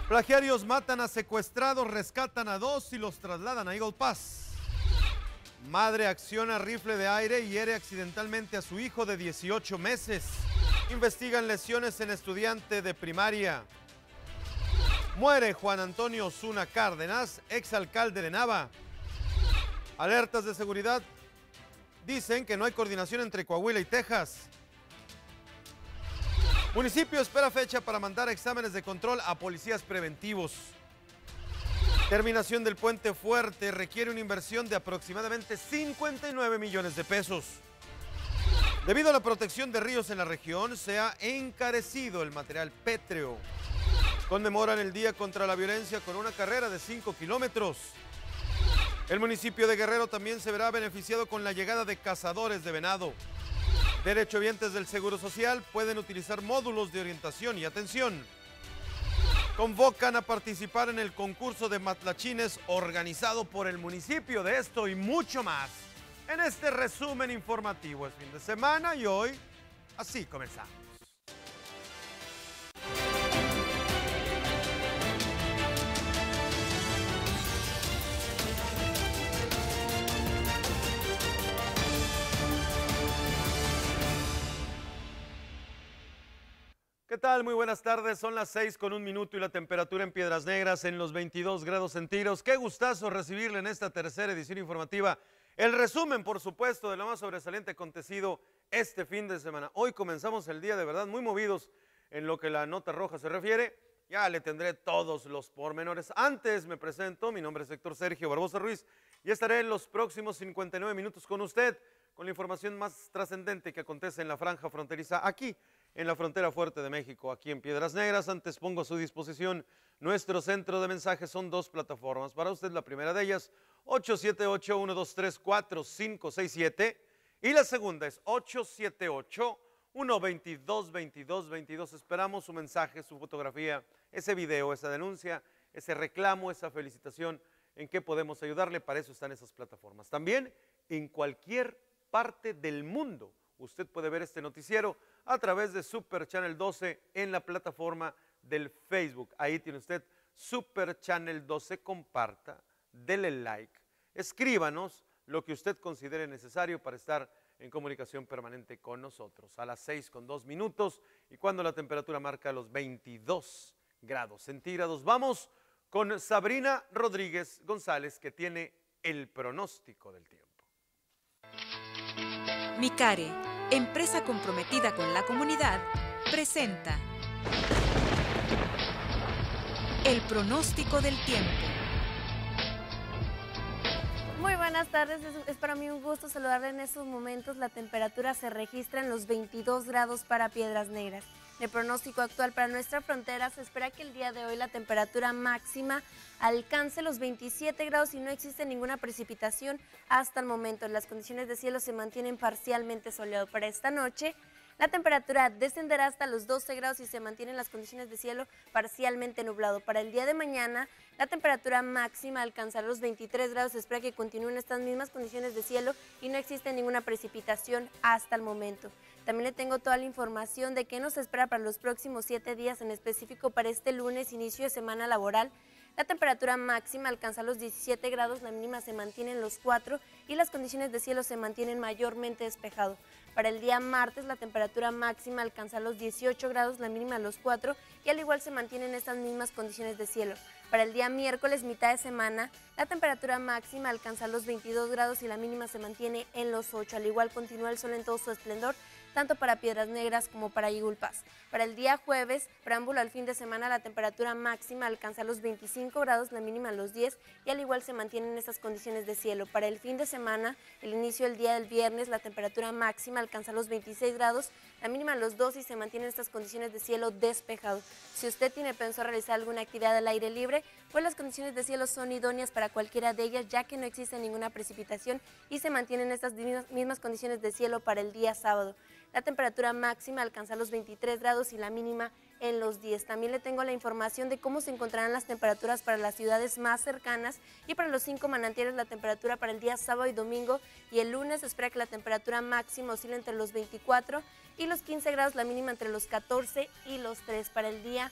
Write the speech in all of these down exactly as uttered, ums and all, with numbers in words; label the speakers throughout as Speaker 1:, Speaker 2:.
Speaker 1: Plagiarios matan a secuestrados, rescatan a dos y los trasladan a Eagle Pass. Madre acciona rifle de aire y hiere accidentalmente a su hijo de dieciocho meses. Investigan lesiones en estudiante de primaria. Muere Juan Antonio Osuna Cárdenas, exalcalde de Nava. Alertas de seguridad dicen que no hay coordinación entre Coahuila y Texas. Municipio espera fecha para mandar exámenes de control a policías preventivos. Terminación del Puente Fuerte requiere una inversión de aproximadamente cincuenta y nueve millones de pesos. Debido a la protección de ríos en la región, se ha encarecido el material pétreo. Conmemoran el Día contra la Violencia con una carrera de cinco kilómetros. El municipio de Guerrero también se verá beneficiado con la llegada de cazadores de venado. Derechohabientes del Seguro Social pueden utilizar módulos de orientación y atención. Convocan a participar en el concurso de matlachines organizado por el municipio. De esto y mucho más en este resumen informativo. Es fin de semana y hoy así comenzamos. ¿Qué tal? Muy buenas tardes, son las seis con un minuto y la temperatura en Piedras Negras en los veintidós grados centígrados. Qué gustazo recibirle en esta tercera edición informativa. El resumen, por supuesto, de lo más sobresaliente acontecido este fin de semana. Hoy comenzamos el día de verdad muy movidos en lo que la nota roja se refiere. Ya le tendré todos los pormenores. Antes me presento, mi nombre es Héctor Sergio Barbosa Ruiz y estaré en los próximos cincuenta y nueve minutos con usted con la información más trascendente que acontece en la franja fronteriza aquí en la frontera fuerte de México, aquí en Piedras Negras. Antes pongo a su disposición nuestro centro de mensajes. Son dos plataformas para usted. La primera de ellas, ocho siete ocho, uno dos tres, cuatro cinco seis siete. Y la segunda es ocho siete ocho, uno dos dos, veintidós veintidós. Esperamos su mensaje, su fotografía, ese video, esa denuncia, ese reclamo, esa felicitación. ¿En qué podemos ayudarle? Para eso están esas plataformas. También en cualquier parte del mundo usted puede ver este noticiero a través de Super Channel doce en la plataforma del Facebook. Ahí tiene usted Super Channel doce, comparta, dele like, escríbanos lo que usted considere necesario para estar en comunicación permanente con nosotros. A las seis con dos minutos y cuando la temperatura marca los veintidós grados centígrados, vamos con Sabrina Rodríguez González, que tiene el pronóstico del tiempo.
Speaker 2: Micare, empresa comprometida con la comunidad, presenta el pronóstico del tiempo.
Speaker 3: Muy buenas tardes, es, es para mí un gusto saludarle en estos momentos. La temperatura se registra en los veintidós grados para Piedras Negras. En el pronóstico actual para nuestra frontera se espera que el día de hoy la temperatura máxima alcance los veintisiete grados y no existe ninguna precipitación hasta el momento. Las condiciones de cielo se mantienen parcialmente soleado. Para esta noche la temperatura descenderá hasta los doce grados y se mantienen las condiciones de cielo parcialmente nublado. Para el día de mañana la temperatura máxima alcanzará los veintitrés grados. Se espera que continúen estas mismas condiciones de cielo y no existe ninguna precipitación hasta el momento. También le tengo toda la información de qué nos espera para los próximos siete días, en específico para este lunes, inicio de semana laboral. La temperatura máxima alcanza los diecisiete grados, la mínima se mantiene en los cuatro y las condiciones de cielo se mantienen mayormente despejado. Para el día martes la temperatura máxima alcanza los dieciocho grados, la mínima los cuatro y al igual se mantienen estas mismas condiciones de cielo. Para el día miércoles, mitad de semana, la temperatura máxima alcanza los veintidós grados y la mínima se mantiene en los ocho. Al igual continúa el sol en todo su esplendor, tanto para Piedras Negras como para Eagle Pass. Para el día jueves, preámbulo al fin de semana, la temperatura máxima alcanza los veinticinco grados, la mínima los diez y al igual se mantienen estas condiciones de cielo. Para el fin de semana, el inicio del día del viernes, la temperatura máxima alcanza los veintiséis grados, la mínima los doce y se mantienen estas condiciones de cielo despejado. Si usted tiene pensado realizar alguna actividad al aire libre, pues las condiciones de cielo son idóneas para cualquiera de ellas, ya que no existe ninguna precipitación y se mantienen estas mismas condiciones de cielo para el día sábado. La temperatura máxima alcanza los veintitrés grados y la mínima en los diez. También le tengo la información de cómo se encontrarán las temperaturas para las ciudades más cercanas y para los cinco manantiales la temperatura para el día sábado y domingo, y el lunes se espera que la temperatura máxima oscile entre los veinticuatro y los quince grados, la mínima entre los catorce y los tres. Para el día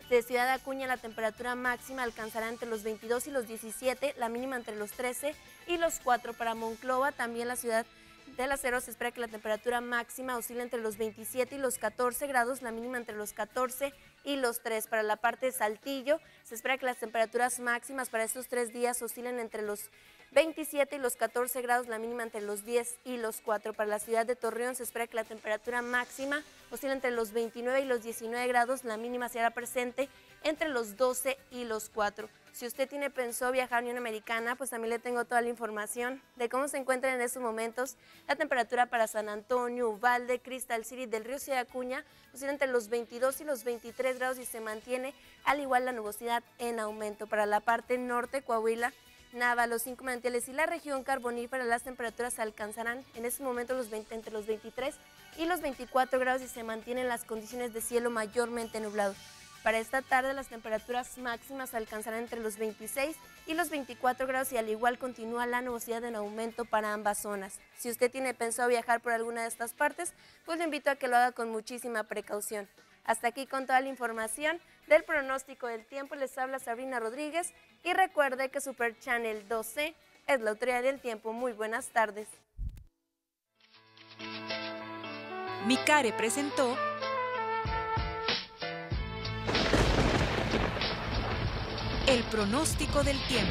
Speaker 3: De Ciudad Acuña la temperatura máxima alcanzará entre los veintidós y los diecisiete, la mínima entre los trece y los cuatro. Para Monclova, también la ciudad del Acero, se espera que la temperatura máxima oscile entre los veintisiete y los catorce grados, la mínima entre los catorce y los tres. Para la parte de Saltillo, se espera que las temperaturas máximas para estos tres días oscilen entre los veintisiete y los catorce grados, la mínima entre los diez y los cuatro. Para la ciudad de Torreón se espera que la temperatura máxima oscile entre los veintinueve y los diecinueve grados, la mínima se hará presente entre los doce y los cuatro. Si usted tiene pensó viajar a Unión Americana, pues también le tengo toda la información de cómo se encuentra en estos momentos la temperatura para San Antonio, Uvalde, Crystal City, del Río Ciudad Acuña, oscila entre los veintidós y los veintitrés grados y se mantiene al igual la nubosidad en aumento. Para la parte norte, Coahuila, Nava, los cinco manantiales y la región carbonífera, las temperaturas alcanzarán en estos momentos los veinte, entre los veintitrés y los veinticuatro grados y se mantienen las condiciones de cielo mayormente nublado. Para esta tarde las temperaturas máximas alcanzarán entre los veintiséis y los veinticuatro grados y al igual continúa la nubosidad en aumento para ambas zonas. Si usted tiene pensado viajar por alguna de estas partes, pues le invito a que lo haga con muchísima precaución. Hasta aquí con toda la información del pronóstico del tiempo, les habla Sabrina Rodríguez y recuerde que Super Channel doce es la autoridad del tiempo. Muy buenas tardes.
Speaker 2: Micare presentó el pronóstico del tiempo.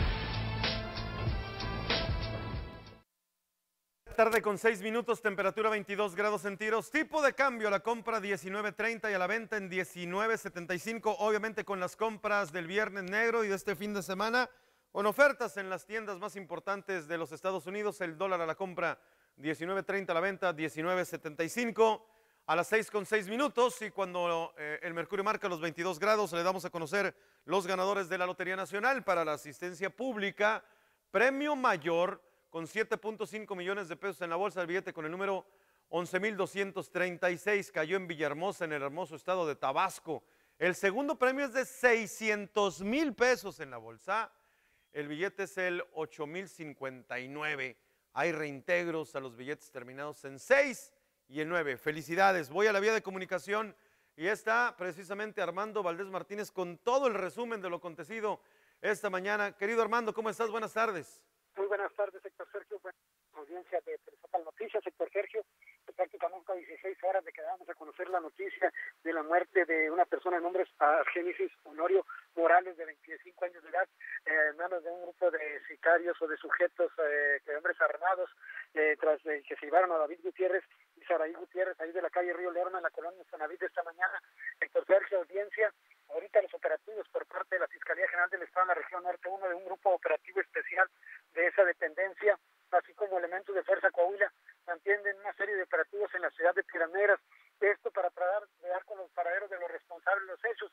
Speaker 1: Tarde con seis minutos, temperatura veintidós grados centígrados, tipo de cambio a la compra diecinueve treinta y a la venta en diecinueve setenta y cinco, obviamente con las compras del Viernes Negro y de este fin de semana, con ofertas en las tiendas más importantes de los Estados Unidos, el dólar a la compra diecinueve treinta, a la venta diecinueve setenta y cinco, a las seis con seis minutos y cuando eh, el mercurio marca los veintidós grados, le damos a conocer los ganadores de la Lotería Nacional para la asistencia pública, premio mayor, con siete punto cinco millones de pesos en la bolsa, el billete con el número once mil doscientos treinta y seis, cayó en Villahermosa, en el hermoso estado de Tabasco. El segundo premio es de seiscientos mil pesos en la bolsa, el billete es el ocho mil cincuenta y nueve. Hay reintegros a los billetes terminados en seis y en nueve. Felicidades, voy a la vía de comunicación y está precisamente Armando Valdés Martínez con todo el resumen de lo acontecido esta mañana. Querido Armando, ¿cómo estás? Buenas tardes.
Speaker 4: Muy buenas tardes, Héctor Sergio. Buena audiencia de Principal Noticias, Héctor Sergio. Prácticamente a dieciséis horas de que damos a conocer la noticia de la muerte de una persona de nombre Génesis Honorio Morales, de veinticinco años de edad, eh, en manos de un grupo de sicarios o de sujetos, eh, de hombres armados, eh, tras eh, que se llevaron a David Gutiérrez y Saraí Gutiérrez, ahí de la calle Río Lerma, en la colonia Infonavit esta mañana. Héctor Sergio, audiencia. Ahorita los operativos por parte de la Fiscalía General del Estado en la región norte, uno de un grupo operativo especial de esa dependencia, así como elementos de Fuerza Coahuila, mantienen una serie de operativos en la ciudad de Piedras Negras, esto para tratar de dar con los paraderos de los responsables de los hechos.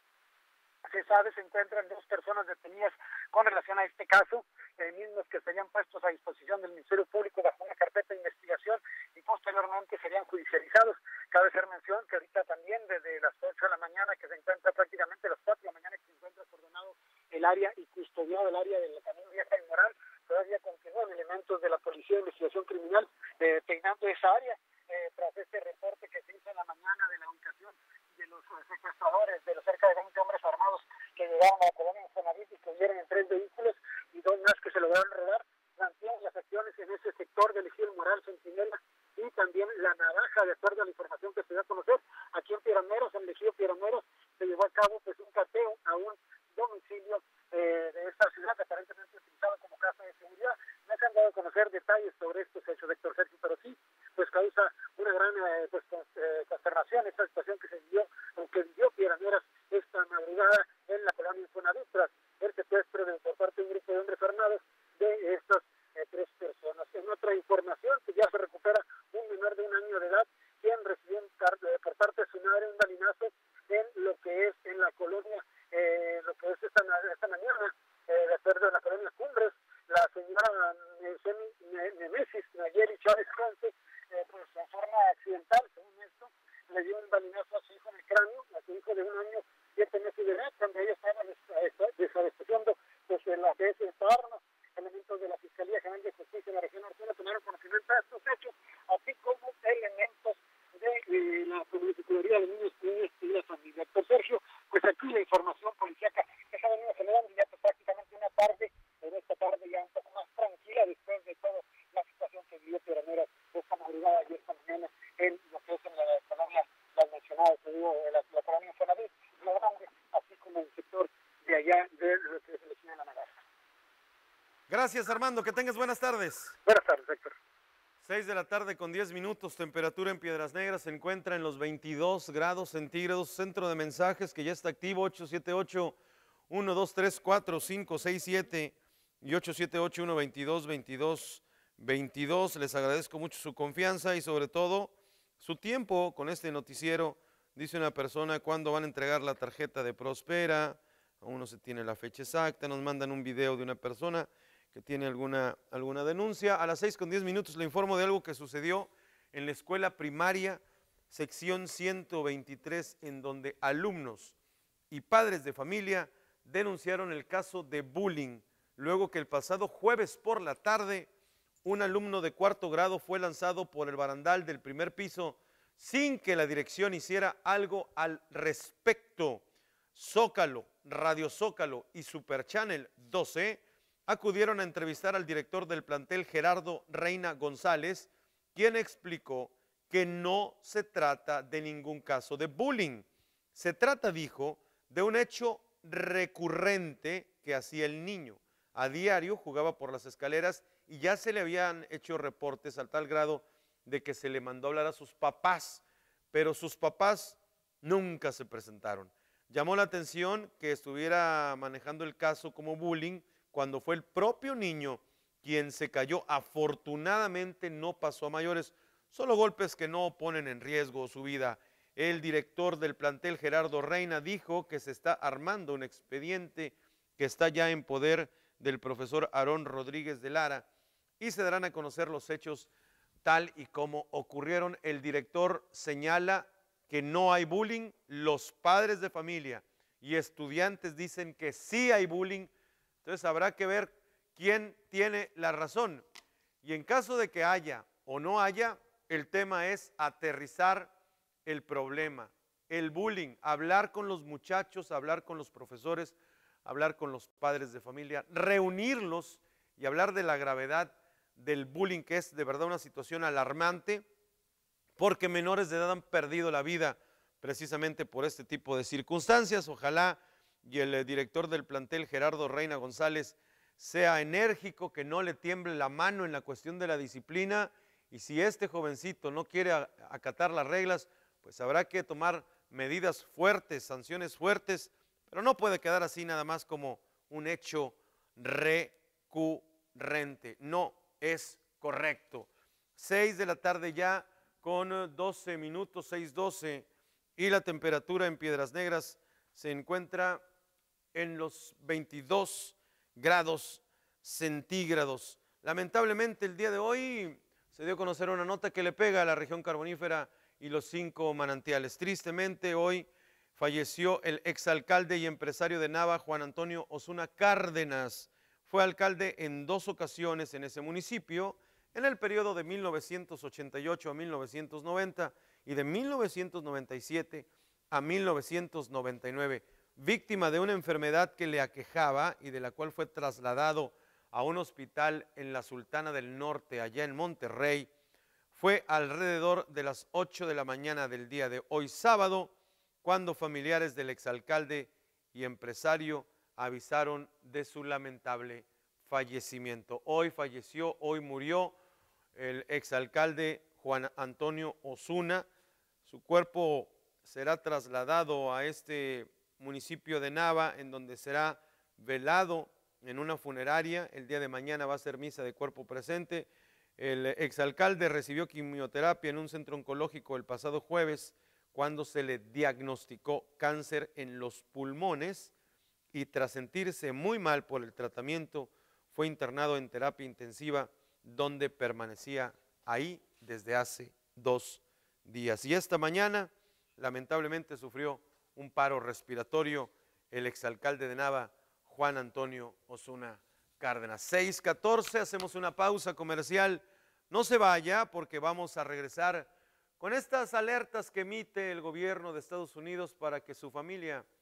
Speaker 4: Se sabe, se encuentran dos personas detenidas con relación a este caso, eh, mismos que serían puestos a disposición del Ministerio Público bajo una carpeta de investigación y posteriormente serían judicializados. Cabe hacer mención que ahorita también desde las ocho de la mañana, que se encuentra prácticamente a las cuatro de la mañana, que se encuentra coordinado el área y custodiado el área del Camino Vieja y Moral, todavía continúan elementos de la Policía de Investigación Criminal eh, peinando esa área, eh, tras este reporte que se hizo en la mañana de la ubicación de los eh, secuestradores, de los cerca de veinte hombres armados que llegaron a la colonia Infonavit y que huyeron en tres vehículos y dos más que se lograron rodar. Mantienen las acciones en ese sector del Ejido Moral, Centinela, y también la navaja, de acuerdo a la información que se dio a conocer, aquí en Piedras, en el Ejido Piedras, se llevó a cabo pues un cateo a un domicilio eh, de esta ciudad, aparentemente utilizado como casa de seguridad. No se han dado a conocer detalles sobre estos hechos, Héctor Sergio, pero sí, pues causa una gran eh, pues, eh, consternación esta situación que se vivió, o que vivió Piedras esta madrugada en la colonia Infonavit, tras el secuestro de, por parte de un grupo de hombres armados de estas eh, tres personas. En otra información, que ya se recupera un menor de un año de edad, quien recibió por parte de su madre un balinazo en lo que es en la colonia, eh, lo que es esta, esta mañana, eh, de acuerdo a la colonia Cumbres, la señora eh, Nemesis Nayeli Chávez Conce, eh, pues de forma accidental, según esto, le dio un balinazo a su hijo en el cráneo, a su hijo de un año, siete meses de edad, cuando ella estaba desabasteciendo pues, en la que es esta arma. Elementos de la Fiscalía General de Justicia de la región norte tomaron conocimiento de estos hechos, así como elementos de eh, la Procuraduría de Niños, Niñas y la Familia. Héctor Sergio, pues aquí la información policíaca que se ha venido generando ya pues, prácticamente una tarde, en esta tarde ya un poco más tranquila después de toda la situación que vivió Piedras Negras esta madrugada y esta mañana en lo que es en la colonia, las mencionadas, te digo, la, la colonia Infonavit, la grande, así como el sector de allá de lo que es el vecino de la Naranja.
Speaker 1: Gracias, Armando, que tengas buenas tardes.
Speaker 4: Buenas tardes, Héctor.
Speaker 1: seis de la tarde con diez minutos, temperatura en Piedras Negras se encuentra en los veintidós grados centígrados, centro de mensajes que ya está activo, ocho siete ocho, uno dos tres, cuatro cinco seis siete y ocho siete ocho, uno dos dos, veintidós veintidós. Les agradezco mucho su confianza y sobre todo su tiempo con este noticiero. Dice una persona cuándo van a entregar la tarjeta de Prospera, aún no se tiene la fecha exacta, nos mandan un video de una persona que tiene alguna, alguna denuncia. A las seis con diez minutos le informo de algo que sucedió en la escuela primaria, sección ciento veintitrés, en donde alumnos y padres de familia denunciaron el caso de bullying, luego que el pasado jueves por la tarde un alumno de cuarto grado fue lanzado por el barandal del primer piso sin que la dirección hiciera algo al respecto. Zócalo, Radio Zócalo y Super Channel doce acudieron a entrevistar al director del plantel, Gerardo Reina González, quien explicó que no se trata de ningún caso de bullying. Se trata, dijo, de un hecho recurrente que hacía el niño. A diario jugaba por las escaleras y ya se le habían hecho reportes al tal grado de que se le mandó a hablar a sus papás, pero sus papás nunca se presentaron. Llamó la atención que estuviera manejando el caso como bullying cuando fue el propio niño quien se cayó. Afortunadamente no pasó a mayores, solo golpes que no ponen en riesgo su vida. El director del plantel, Gerardo Reina, dijo que se está armando un expediente que está ya en poder del profesor Aarón Rodríguez de Lara y se darán a conocer los hechos tal y como ocurrieron. El director señala que no hay bullying, los padres de familia y estudiantes dicen que sí hay bullying. Entonces habrá que ver quién tiene la razón. Y en caso de que haya o no haya, el tema es aterrizar el problema, el bullying, hablar con los muchachos, hablar con los profesores, hablar con los padres de familia, reunirlos y hablar de la gravedad del bullying, que es de verdad una situación alarmante, porque menores de edad han perdido la vida precisamente por este tipo de circunstancias. Ojalá y el director del plantel, Gerardo Reina González, sea enérgico, que no le tiemble la mano en la cuestión de la disciplina, y si este jovencito no quiere acatar las reglas, pues habrá que tomar medidas fuertes, sanciones fuertes, pero no puede quedar así nada más como un hecho recurrente. No es correcto. seis de la tarde ya con doce minutos, seis doce, y la temperatura en Piedras Negras se encuentra en los veintidós grados centígrados. Lamentablemente el día de hoy se dio a conocer una nota que le pega a la región carbonífera y los cinco manantiales. Tristemente hoy falleció el exalcalde y empresario de Nava, Juan Antonio Osuna Cárdenas. Fue alcalde en dos ocasiones en ese municipio, en el periodo de mil novecientos ochenta y ocho a mil novecientos noventa y de mil novecientos noventa y siete a mil novecientos noventa y nueve. Víctima de una enfermedad que le aquejaba y de la cual fue trasladado a un hospital en la Sultana del Norte, allá en Monterrey. Fue alrededor de las ocho de la mañana del día de hoy, sábado, cuando familiares del exalcalde y empresario avisaron de su lamentable fallecimiento. Hoy falleció, hoy murió el exalcalde Juan Antonio Osuna. Su cuerpo será trasladado a este municipio de Nava, en donde será velado en una funeraria. El día de mañana va a ser misa de cuerpo presente. El exalcalde recibió quimioterapia en un centro oncológico el pasado jueves, cuando se le diagnosticó cáncer en los pulmones, y tras sentirse muy mal por el tratamiento, fue internado en terapia intensiva, donde permanecía ahí desde hace dos días. Y esta mañana, lamentablemente, sufrió un paro respiratorio el exalcalde de Nava, Juan Antonio Osuna Cárdenas. seis catorce, hacemos una pausa comercial. No se vaya, porque vamos a regresar con estas alertas que emite el gobierno de Estados Unidos para que su familia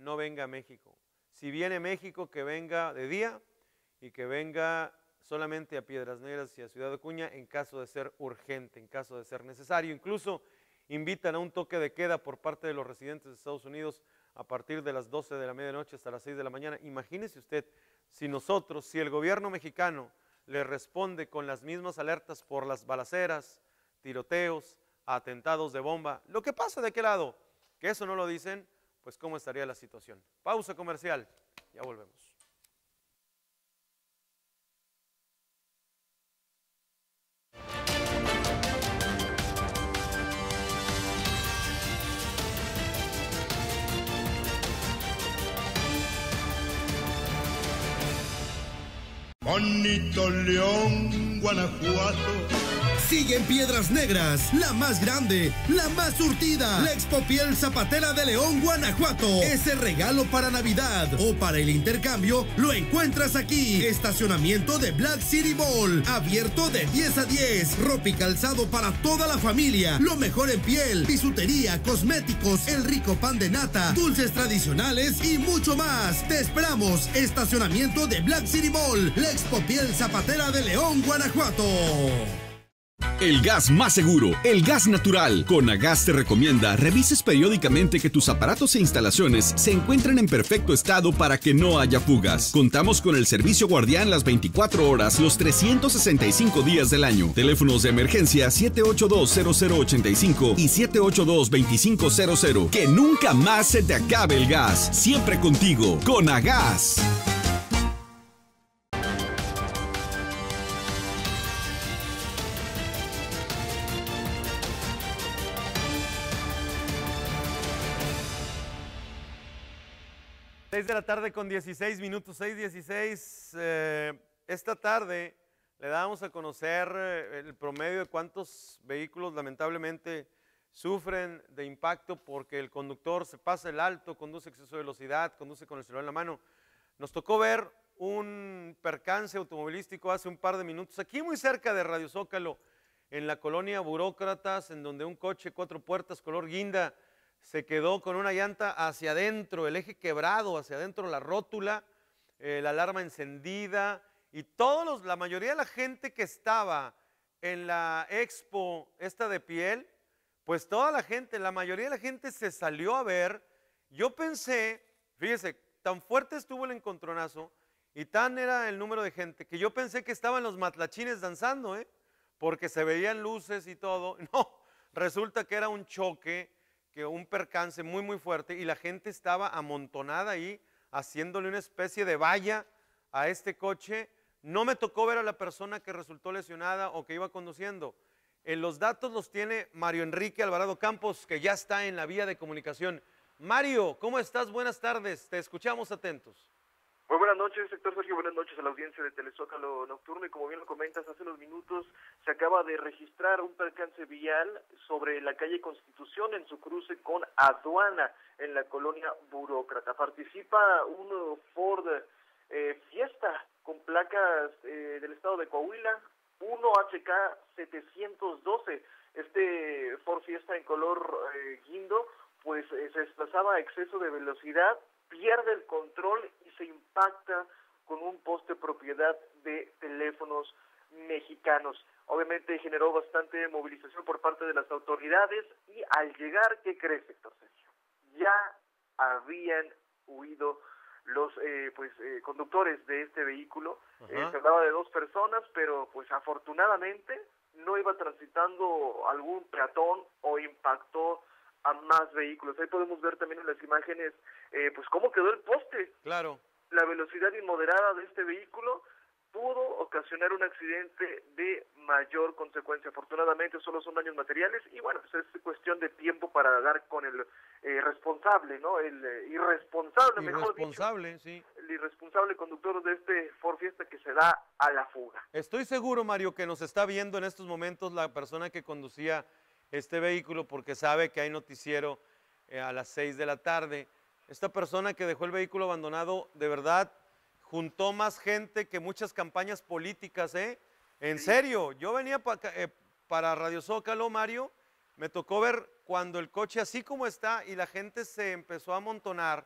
Speaker 1: no venga a México. Si viene a México, que venga de día y que venga solamente a Piedras Negras y a Ciudad Acuña en caso de ser urgente, en caso de ser necesario. Incluso invitan a un toque de queda por parte de los residentes de Estados Unidos a partir de las doce de la medianoche hasta las seis de la mañana. Imagínese usted, si nosotros, si el gobierno mexicano le responde con las mismas alertas por las balaceras, tiroteos, atentados de bomba, lo que pasa de qué lado, que eso no lo dicen, pues cómo estaría la situación. Pausa comercial, ya volvemos.
Speaker 5: Bonito León, Guanajuato.
Speaker 6: Sigue en Piedras Negras, la más grande, la más surtida, la Expo Piel Zapatera de León, Guanajuato. Ese regalo para Navidad o para el intercambio lo encuentras aquí. Estacionamiento de Black City Mall, abierto de diez a diez. Ropa y calzado para toda la familia. Lo mejor en piel, bisutería, cosméticos, el rico pan de nata, dulces tradicionales y mucho más. Te esperamos. Estacionamiento de Black City Mall, la Expo Piel Zapatera de León, Guanajuato.
Speaker 7: El gas más seguro, el gas natural. Conagas te recomienda revises periódicamente que tus aparatos e instalaciones se encuentren en perfecto estado para que no haya fugas. Contamos con el servicio guardián las veinticuatro horas, los trescientos sesenta y cinco días del año. Teléfonos de emergencia siete ocho dos cero cero ocho cinco y siete ocho dos dos cinco cero cero. Que nunca más se te acabe el gas. Siempre contigo. Conagas.
Speaker 1: seis de la tarde con dieciséis minutos, seis dieciséis. Eh, esta tarde le damos a conocer eh, el promedio de cuántos vehículos lamentablemente sufren de impacto porque el conductor se pasa el alto, conduce a exceso de velocidad, conduce con el celular en la mano. Nos tocó ver un percance automovilístico hace un par de minutos, aquí muy cerca de Radio Zócalo, en la colonia Burócratas, en donde un coche cuatro puertas color guinda se quedó con una llanta hacia adentro, el eje quebrado, hacia adentro la rótula, eh, la alarma encendida, y todos los, la mayoría de la gente que estaba en la expo esta de piel, pues toda la gente, la mayoría de la gente se salió a ver. Yo pensé, fíjese, tan fuerte estuvo el encontronazo y tan era el número de gente que yo pensé que estaban los matlachines danzando, ¿eh? Porque se veían luces y todo. No, resulta que era un choque, que un percance muy muy fuerte y la gente estaba amontonada ahí haciéndole una especie de valla a este coche. No me tocó ver a la persona que resultó lesionada o que iba conduciendo. En los datos los tiene Mario Enrique Alvarado Campos, que ya está en la vía de comunicación. Mario, ¿cómo estás? Buenas tardes, te escuchamos atentos.
Speaker 8: Muy buenas noches, sector Sergio, buenas noches a la audiencia de Telezócalo Nocturno, y como bien lo comentas, hace unos minutos se acaba de registrar un percance vial sobre la calle Constitución en su cruce con Aduana, en la colonia Burócrata. Participa un Ford eh, Fiesta con placas eh, del estado de Coahuila, uno H K setecientos doce. Este Ford Fiesta en color eh, guindo, pues eh, se desplazaba a exceso de velocidad, pierde el control y se impacta con un poste propiedad de Teléfonos Mexicanos. Obviamente generó bastante movilización por parte de las autoridades y al llegar, ¿qué crees, sector Sergio? Ya habían huido los eh, pues eh, conductores de este vehículo. Eh, se hablaba de dos personas, pero pues afortunadamente no iba transitando algún peatón o impactó a más vehículos. Ahí podemos ver también en las imágenes eh, pues cómo quedó el poste.
Speaker 1: Claro. La
Speaker 8: velocidad inmoderada de este vehículo pudo ocasionar un accidente de mayor consecuencia. Afortunadamente solo son daños materiales y bueno, pues es cuestión de tiempo para dar con el eh, responsable, ¿no? El eh, irresponsable, mejor
Speaker 1: irresponsable,
Speaker 8: dicho,
Speaker 1: sí.
Speaker 8: El irresponsable conductor de este Ford Fiesta que se da a la fuga.
Speaker 1: Estoy seguro, Mario, que nos está viendo en estos momentos la persona que conducía este vehículo porque sabe que hay noticiero eh, a las seis de la tarde. Esta persona que dejó el vehículo abandonado, de verdad, juntó más gente que muchas campañas políticas, ¿eh? En sí. serio, yo venía pa, eh, para Radio Zócalo, Mario, me tocó ver cuando el coche así como está y la gente se empezó a amontonar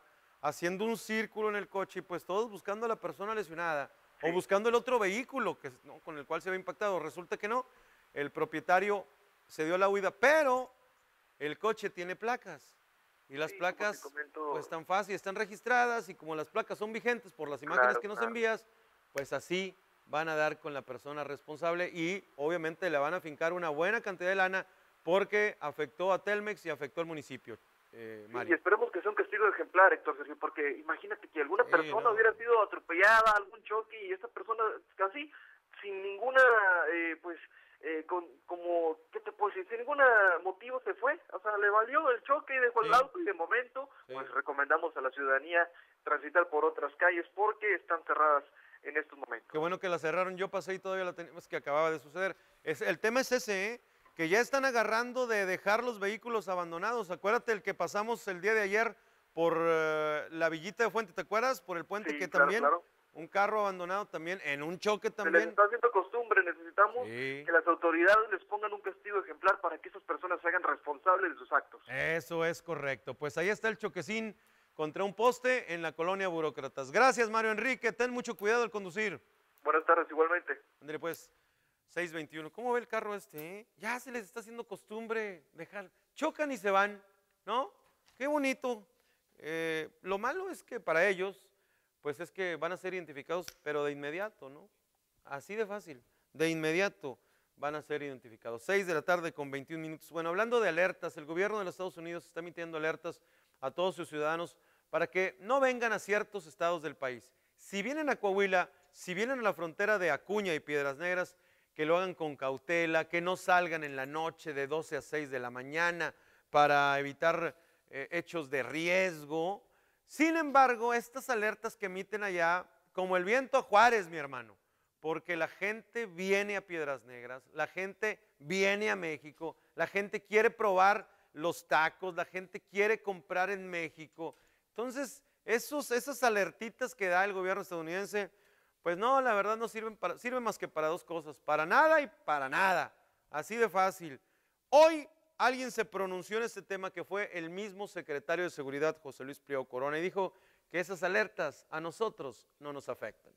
Speaker 1: haciendo un círculo en el coche y pues todos buscando a la persona lesionada o buscando el otro vehículo que, ¿no? con el cual se había impactado. Resulta que no, el propietario se dio la huida, pero el coche tiene placas. Y las sí, placas, comento, pues tan fácil, están registradas y como las placas son vigentes por las imágenes claro, que nos claro. envías, pues así van a dar con la persona responsable y obviamente le van a fincar una buena cantidad de lana porque afectó a Telmex y afectó al municipio. Eh,
Speaker 8: sí, y esperemos que sea un castigo ejemplar, Héctor Sergio, porque imagínate que alguna sí, persona no. hubiera sido atropellada, algún choque y esta persona casi sin ninguna, eh, pues... Eh, con, como, ¿qué te puedo decir? Sin ningún motivo se fue, o sea, le valió el choque y dejó sí. el auto y de momento, sí. pues recomendamos a la ciudadanía transitar por otras calles porque están cerradas en estos momentos.
Speaker 1: Qué bueno que la cerraron, yo pasé y todavía la tenemos que acababa de suceder. Es, el tema es ese, ¿eh? Que ya están agarrando de dejar los vehículos abandonados. Acuérdate el que pasamos el día de ayer por uh, la Villita de Fuente, ¿te acuerdas? Por el puente sí, que claro, también... Claro. Un carro abandonado también, en un choque también.
Speaker 8: Se les está haciendo costumbre, necesitamos sí. que las autoridades les pongan un castigo ejemplar para que esas personas se hagan responsables de sus actos.
Speaker 1: Eso es correcto. Pues ahí está el choquecín contra un poste en la colonia Burócratas. Gracias, Mario Enrique. Ten mucho cuidado al conducir.
Speaker 8: Buenas tardes, igualmente.
Speaker 1: André, pues, seis veintiuno. ¿Cómo ve el carro este? Eh? Ya se les está haciendo costumbre dejar. Chocan y se van, ¿no? Qué bonito. Eh, lo malo es que para ellos... pues es que van a ser identificados, pero de inmediato, ¿no? Así de fácil, de inmediato van a ser identificados. seis de la tarde con veintiún minutos. Bueno, hablando de alertas, el gobierno de los Estados Unidos está emitiendo alertas a todos sus ciudadanos para que no vengan a ciertos estados del país. Si vienen a Coahuila, si vienen a la frontera de Acuña y Piedras Negras, que lo hagan con cautela, que no salgan en la noche de doce a seis de la mañana para evitar eh, hechos de riesgo. Sin embargo, estas alertas que emiten allá, como el viento a Juárez, mi hermano, porque la gente viene a Piedras Negras, la gente viene a México, la gente quiere probar los tacos, la gente quiere comprar en México. Entonces, esos, esas alertitas que da el gobierno estadounidense, pues no, la verdad no sirven, para, sirven más que para dos cosas, para nada y para nada, así de fácil. Hoy alguien se pronunció en este tema que fue el mismo secretario de Seguridad, José Luis Pliego Corona, y dijo que esas alertas a nosotros no nos afectan.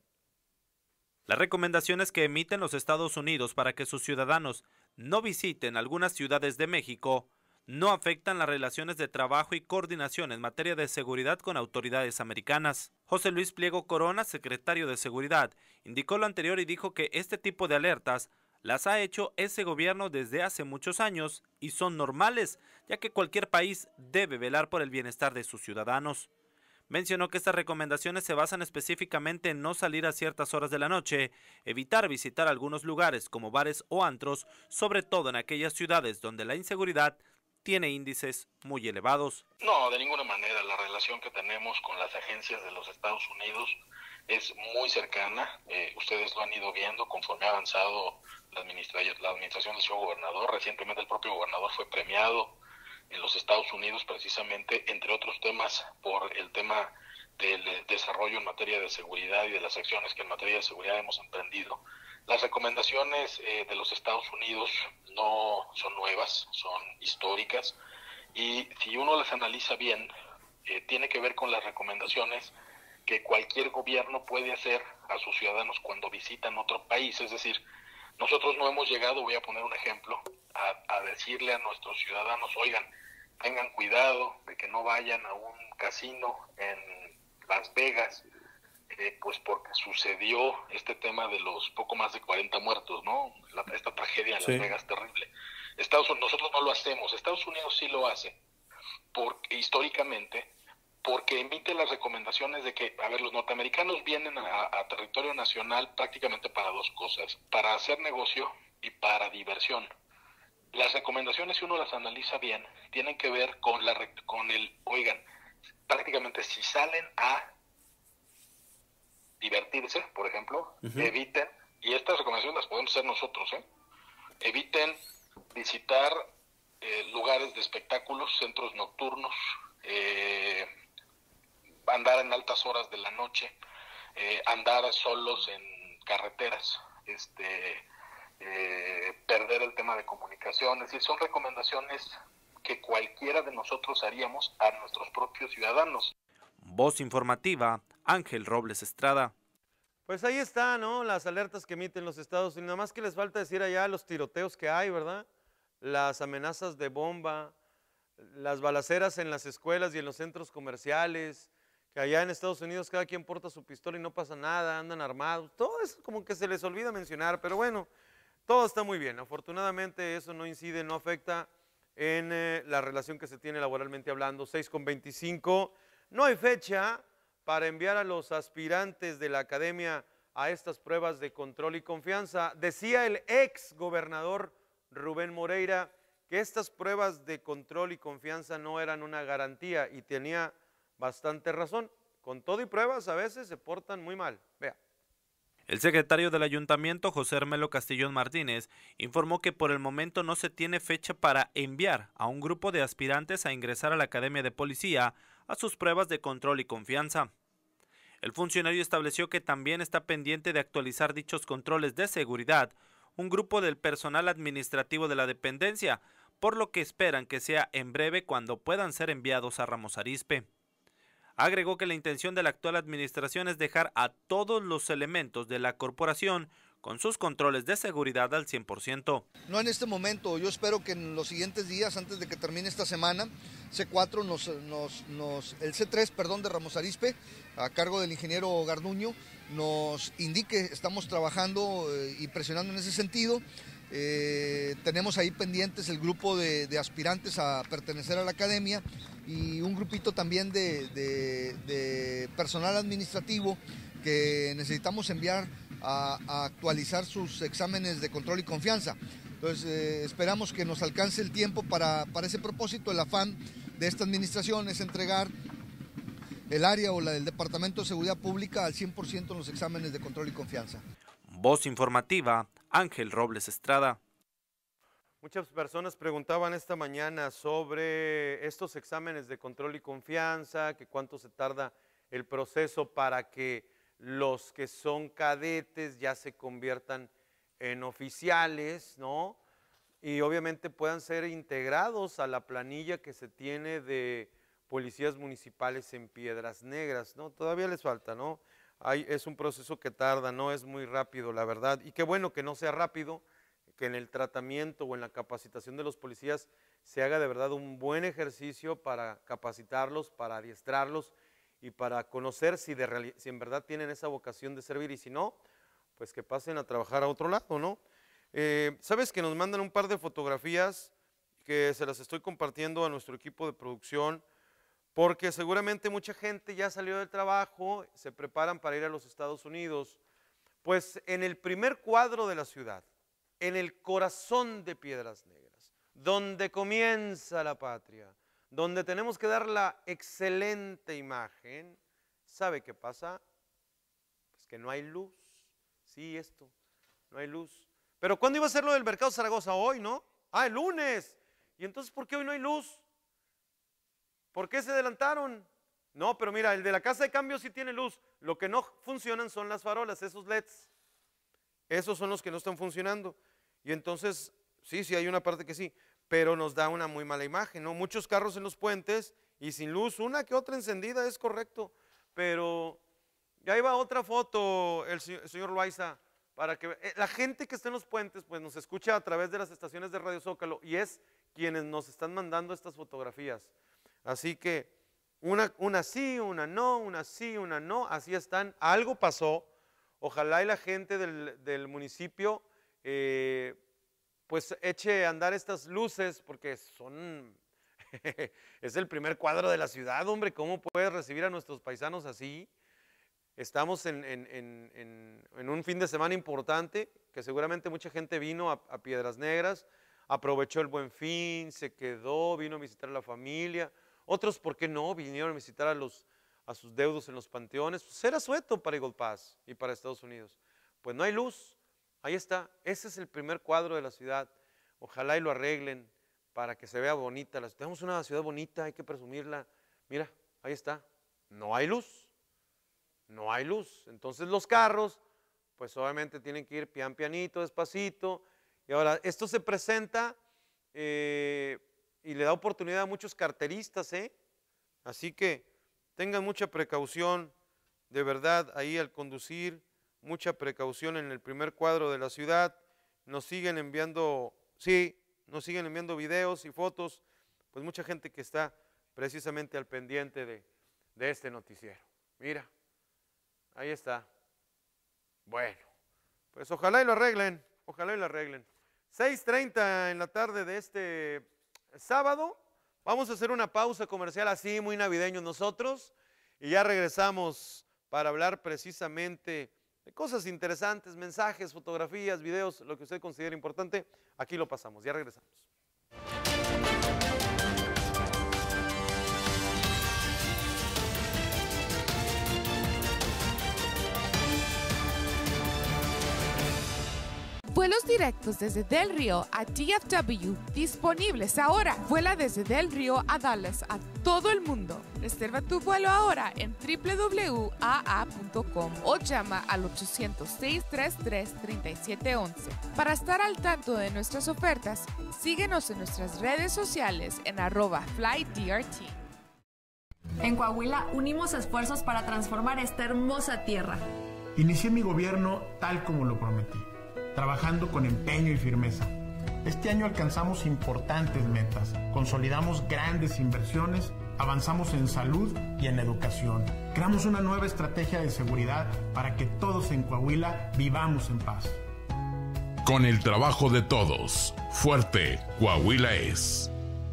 Speaker 9: Las recomendaciones que emiten los Estados Unidos para que sus ciudadanos no visiten algunas ciudades de México no afectan las relaciones de trabajo y coordinación en materia de seguridad con autoridades americanas. José Luis Pliego Corona, secretario de Seguridad, indicó lo anterior y dijo que este tipo de alertas las ha hecho ese gobierno desde hace muchos años y son normales, ya que cualquier país debe velar por el bienestar de sus ciudadanos. Mencionó que estas recomendaciones se basan específicamente en no salir a ciertas horas de la noche, evitar visitar algunos lugares como bares o antros, sobre todo en aquellas ciudades donde la inseguridad tiene índices muy elevados.
Speaker 10: No, de ninguna manera. La relación que tenemos con las agencias de los Estados Unidos es muy cercana. Eh, ustedes lo han ido viendo conforme ha avanzado la, administra la administración del señor gobernador. Recientemente el propio gobernador fue premiado en los Estados Unidos precisamente, entre otros temas, por el tema del desarrollo en materia de seguridad y de las acciones que en materia de seguridad hemos emprendido. Las recomendaciones eh, de los Estados Unidos no son nuevas, son históricas, y si uno las analiza bien, eh, tiene que ver con las recomendaciones que cualquier gobierno puede hacer a sus ciudadanos cuando visitan otro país. Es decir, nosotros no hemos llegado, voy a poner un ejemplo, a, a decirle a nuestros ciudadanos, oigan, tengan cuidado de que no vayan a un casino en Las Vegas, eh, pues porque sucedió este tema de los poco más de cuarenta muertos, ¿no? La, esta tragedia en Las sí. Vegas terrible. Estados Unidos, nosotros no lo hacemos, Estados Unidos sí lo hace, porque históricamente, porque emite las recomendaciones de que, a ver, los norteamericanos vienen a, a territorio nacional prácticamente para dos cosas, para hacer negocio y para diversión. Las recomendaciones, si uno las analiza bien, tienen que ver con, la, con el, oigan, prácticamente si salen a divertirse, por ejemplo, uh-huh. eviten, y estas recomendaciones las podemos hacer nosotros, ¿eh? eviten visitar eh, lugares de espectáculos, centros nocturnos, eh, andar en altas horas de la noche, eh, andar solos en carreteras, este, eh, perder el tema de comunicación. Es decir, son recomendaciones que cualquiera de nosotros haríamos a nuestros propios ciudadanos.
Speaker 9: Voz informativa, Ángel Robles Estrada.
Speaker 1: Pues ahí está, ¿no? Las alertas que emiten los Estados Unidos. Nada más que les falta decir allá los tiroteos que hay, ¿verdad? Las amenazas de bomba, las balaceras en las escuelas y en los centros comerciales, que allá en Estados Unidos cada quien porta su pistola y no pasa nada, andan armados. Todo eso como que se les olvida mencionar, pero bueno, todo está muy bien. Afortunadamente eso no incide, no afecta en eh, la relación que se tiene laboralmente hablando. seis con veinticinco, no hay fecha para enviar a los aspirantes de la academia a estas pruebas de control y confianza. Decía el ex gobernador Rubén Moreira que estas pruebas de control y confianza no eran una garantía y tenía bastante razón. Con todo y pruebas a veces se portan muy mal. Vea.
Speaker 9: El secretario del ayuntamiento, José Hermelo Castillón Martínez, informó que por el momento no se tiene fecha para enviar a un grupo de aspirantes a ingresar a la Academia de Policía a sus pruebas de control y confianza. El funcionario estableció que también está pendiente de actualizar dichos controles de seguridad un grupo del personal administrativo de la dependencia, por lo que esperan que sea en breve cuando puedan ser enviados a Ramos Arizpe. Agregó que la intención de la actual administración es dejar a todos los elementos de la corporación con sus controles de seguridad al cien por ciento.
Speaker 11: No en este momento, yo espero que en los siguientes días, antes de que termine esta semana, C cuatro nos, nos, nos, el C tres, perdón, de Ramos Arizpe, a cargo del ingeniero Garduño, nos indique, estamos trabajando eh, y presionando en ese sentido. Eh, tenemos ahí pendientes el grupo de, de aspirantes a pertenecer a la academia y un grupito también de, de, de personal administrativo que necesitamos enviar a, a actualizar sus exámenes de control y confianza. Entonces eh, esperamos que nos alcance el tiempo para, para ese propósito. El afán de esta administración es entregar el área o la del Departamento de Seguridad Pública al cien por ciento en los exámenes de control y confianza.
Speaker 9: Voz informativa, Ángel Robles Estrada.
Speaker 1: Muchas personas preguntaban esta mañana sobre estos exámenes de control y confianza, que cuánto se tarda el proceso para que los que son cadetes ya se conviertan en oficiales, ¿no? Y obviamente puedan ser integrados a la planilla que se tiene de policías municipales en Piedras Negras, ¿no? Todavía les falta, ¿no? Hay, es un proceso que tarda, no es muy rápido, la verdad, y qué bueno que no sea rápido, que en el tratamiento o en la capacitación de los policías se haga de verdad un buen ejercicio para capacitarlos, para adiestrarlos y para conocer si, de si en verdad tienen esa vocación de servir, y si no, pues que pasen a trabajar a otro lado, ¿no? Eh, Sabes que nos mandan un par de fotografías que se las estoy compartiendo a nuestro equipo de producción, porque seguramente mucha gente ya salió del trabajo, se preparan para ir a los Estados Unidos. Pues en el primer cuadro de la ciudad, en el corazón de Piedras Negras, donde comienza la patria, donde tenemos que dar la excelente imagen, ¿sabe qué pasa? Pues que no hay luz. Sí, esto, no hay luz. Pero ¿cuándo iba a ser lo del Mercado Zaragoza? Hoy, ¿no? Ah, el lunes. ¿Y entonces por qué hoy no hay luz? ¿Por qué se adelantaron? No, pero mira, el de la casa de cambio sí tiene luz. Lo que no funcionan son las farolas, esos L E Ds. Esos son los que no están funcionando. Y entonces, sí, sí hay una parte que sí, pero nos da una muy mala imagen, ¿no? Muchos carros en los puentes y sin luz, una que otra encendida, es correcto. Pero ya iba otra foto, el señor, el señor Loaiza, para que eh, la gente que está en los puentes, pues nos escucha a través de las estaciones de Radio Zócalo y es quienes nos están mandando estas fotografías. Así que una, una sí, una no, una sí, una no, así están. Algo pasó, ojalá y la gente del, del municipio eh, pues eche a andar estas luces, porque son, es el primer cuadro de la ciudad, hombre, ¿cómo puedes recibir a nuestros paisanos así? Estamos en, en, en, en, en un fin de semana importante, que seguramente mucha gente vino a, a Piedras Negras, aprovechó el Buen Fin, se quedó, vino a visitar a la familia. Otros, ¿por qué no? Vinieron a visitar a, los, a sus deudos en los panteones. Pues era sueto para Eagle Pass y para Estados Unidos. Pues no hay luz. Ahí está. Ese es el primer cuadro de la ciudad. Ojalá y lo arreglen para que se vea bonita. Tenemos una ciudad bonita, hay que presumirla. Mira, ahí está. No hay luz. No hay luz. Entonces los carros, pues obviamente tienen que ir pian pianito, despacito. Y ahora, esto se presenta... Eh, y le da oportunidad a muchos carteristas, ¿eh? Así que tengan mucha precaución, de verdad, ahí al conducir, mucha precaución en el primer cuadro de la ciudad. Nos siguen enviando, sí, nos siguen enviando videos y fotos, pues mucha gente que está precisamente al pendiente de, de este noticiero. Mira, ahí está. Bueno, pues ojalá y lo arreglen, ojalá y lo arreglen. seis treinta en la tarde de este sábado. Vamos a hacer una pausa comercial así, muy navideños nosotros, y ya regresamos para hablar precisamente de cosas interesantes, mensajes, fotografías, videos, lo que usted considere importante. Aquí lo pasamos, ya regresamos.
Speaker 12: Vuelos directos desde Del Río a D F W disponibles ahora. Vuela desde Del Río a Dallas a todo el mundo. Reserva tu vuelo ahora en w w w punto a a punto com o llama al ochocientos, seis tres tres, treinta y siete once. Para estar al tanto de nuestras ofertas, síguenos en nuestras redes sociales en arroba flydrt.
Speaker 13: En Coahuila unimos esfuerzos para transformar esta hermosa tierra.
Speaker 14: Inicié mi gobierno tal como lo prometí, trabajando con empeño y firmeza. Este año alcanzamos importantes metas, consolidamos grandes inversiones, avanzamos en salud y en educación. Creamos una nueva estrategia de seguridad para que todos en Coahuila vivamos en paz.
Speaker 15: Con el trabajo de todos, fuerte Coahuila es.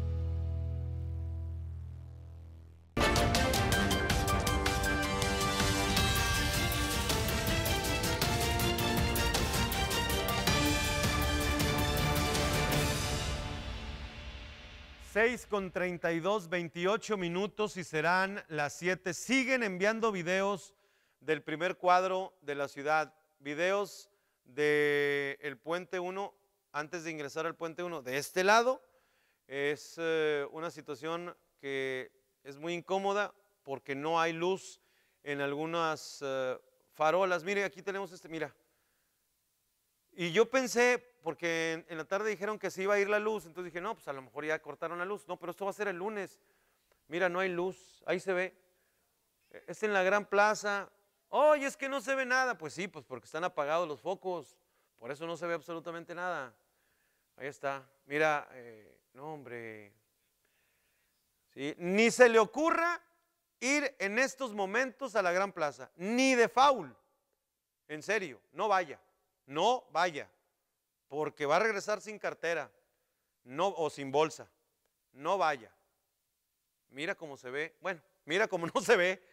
Speaker 1: seis con treinta y dos, veintiocho minutos y serán las siete. Siguen enviando videos del primer cuadro de la ciudad, videos del puente uno, antes de ingresar al puente uno. De este lado es eh, una situación que es muy incómoda porque no hay luz en algunas eh, farolas. Mire, aquí tenemos este, mira. Y yo pensé, porque en, en la tarde dijeron que se iba a ir la luz, entonces dije, no, pues a lo mejor ya cortaron la luz. No, pero esto va a ser el lunes. Mira, no hay luz, ahí se ve. Es en la gran plaza. Oye, es que no se ve nada. Pues sí, pues porque están apagados los focos, por eso no se ve absolutamente nada. Ahí está, mira, eh, no hombre. ¿Sí? Ni se le ocurra ir en estos momentos a la gran plaza, ni de faul. En serio, no vaya. No vaya, porque va a regresar sin cartera, no, o sin bolsa. No vaya. Mira cómo se ve, bueno, mira cómo no se ve.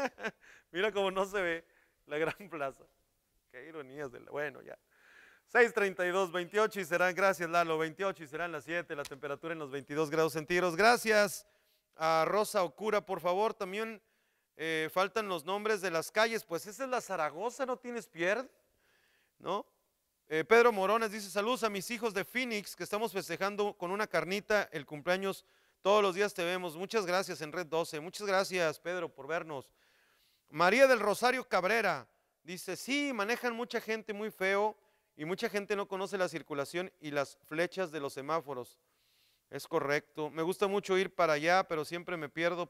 Speaker 1: Mira cómo no se ve la gran plaza. Qué ironías de la, bueno, ya. seis treinta y dos, veintiocho y serán, gracias Lalo, veintiocho y serán las siete, la temperatura en los veintidós grados centígrados. Gracias a Rosa Ocura, por favor, también eh, faltan los nombres de las calles, pues esa es la Zaragoza, no tienes pierde. ¿No? Eh, Pedro Morones dice, saludos a mis hijos de Phoenix, que estamos festejando con una carnita el cumpleaños, todos los días te vemos. Muchas gracias en Red doce, muchas gracias Pedro por vernos. María del Rosario Cabrera dice, sí, manejan mucha gente muy feo y mucha gente no conoce la circulación y las flechas de los semáforos. Es correcto, me gusta mucho ir para allá, pero siempre me pierdo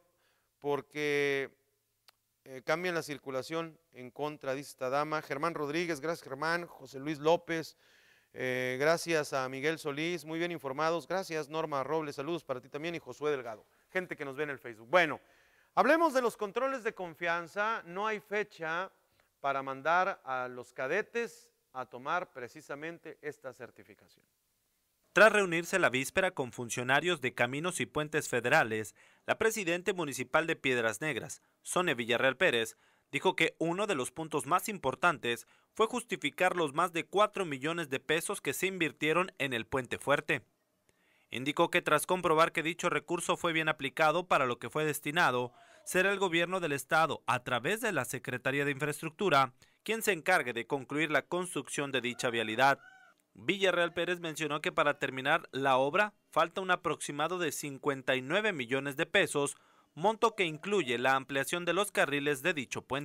Speaker 1: porque Eh, cambian la circulación en contra, dice esta dama. Germán Rodríguez, gracias Germán. José Luis López, eh, gracias a Miguel Solís, muy bien informados. Gracias Norma Robles, saludos para ti también y Josué Delgado, gente que nos ve en el Facebook. Bueno, hablemos de los controles de confianza. No hay fecha para mandar a los cadetes a tomar precisamente esta certificación.
Speaker 9: Tras reunirse la víspera con funcionarios de Caminos y Puentes Federales, la presidenta municipal de Piedras Negras, Sonia Villarreal Pérez, dijo que uno de los puntos más importantes fue justificar los más de cuatro millones de pesos que se invirtieron en el Puente Fuerte. Indicó que tras comprobar que dicho recurso fue bien aplicado para lo que fue destinado, será el gobierno del estado, a través de la Secretaría de Infraestructura, quien se encargue de concluir la construcción de dicha vialidad. Villarreal Pérez mencionó que para terminar la obra falta un aproximado de cincuenta y nueve millones de pesos, monto que incluye la ampliación de los carriles de dicho puente.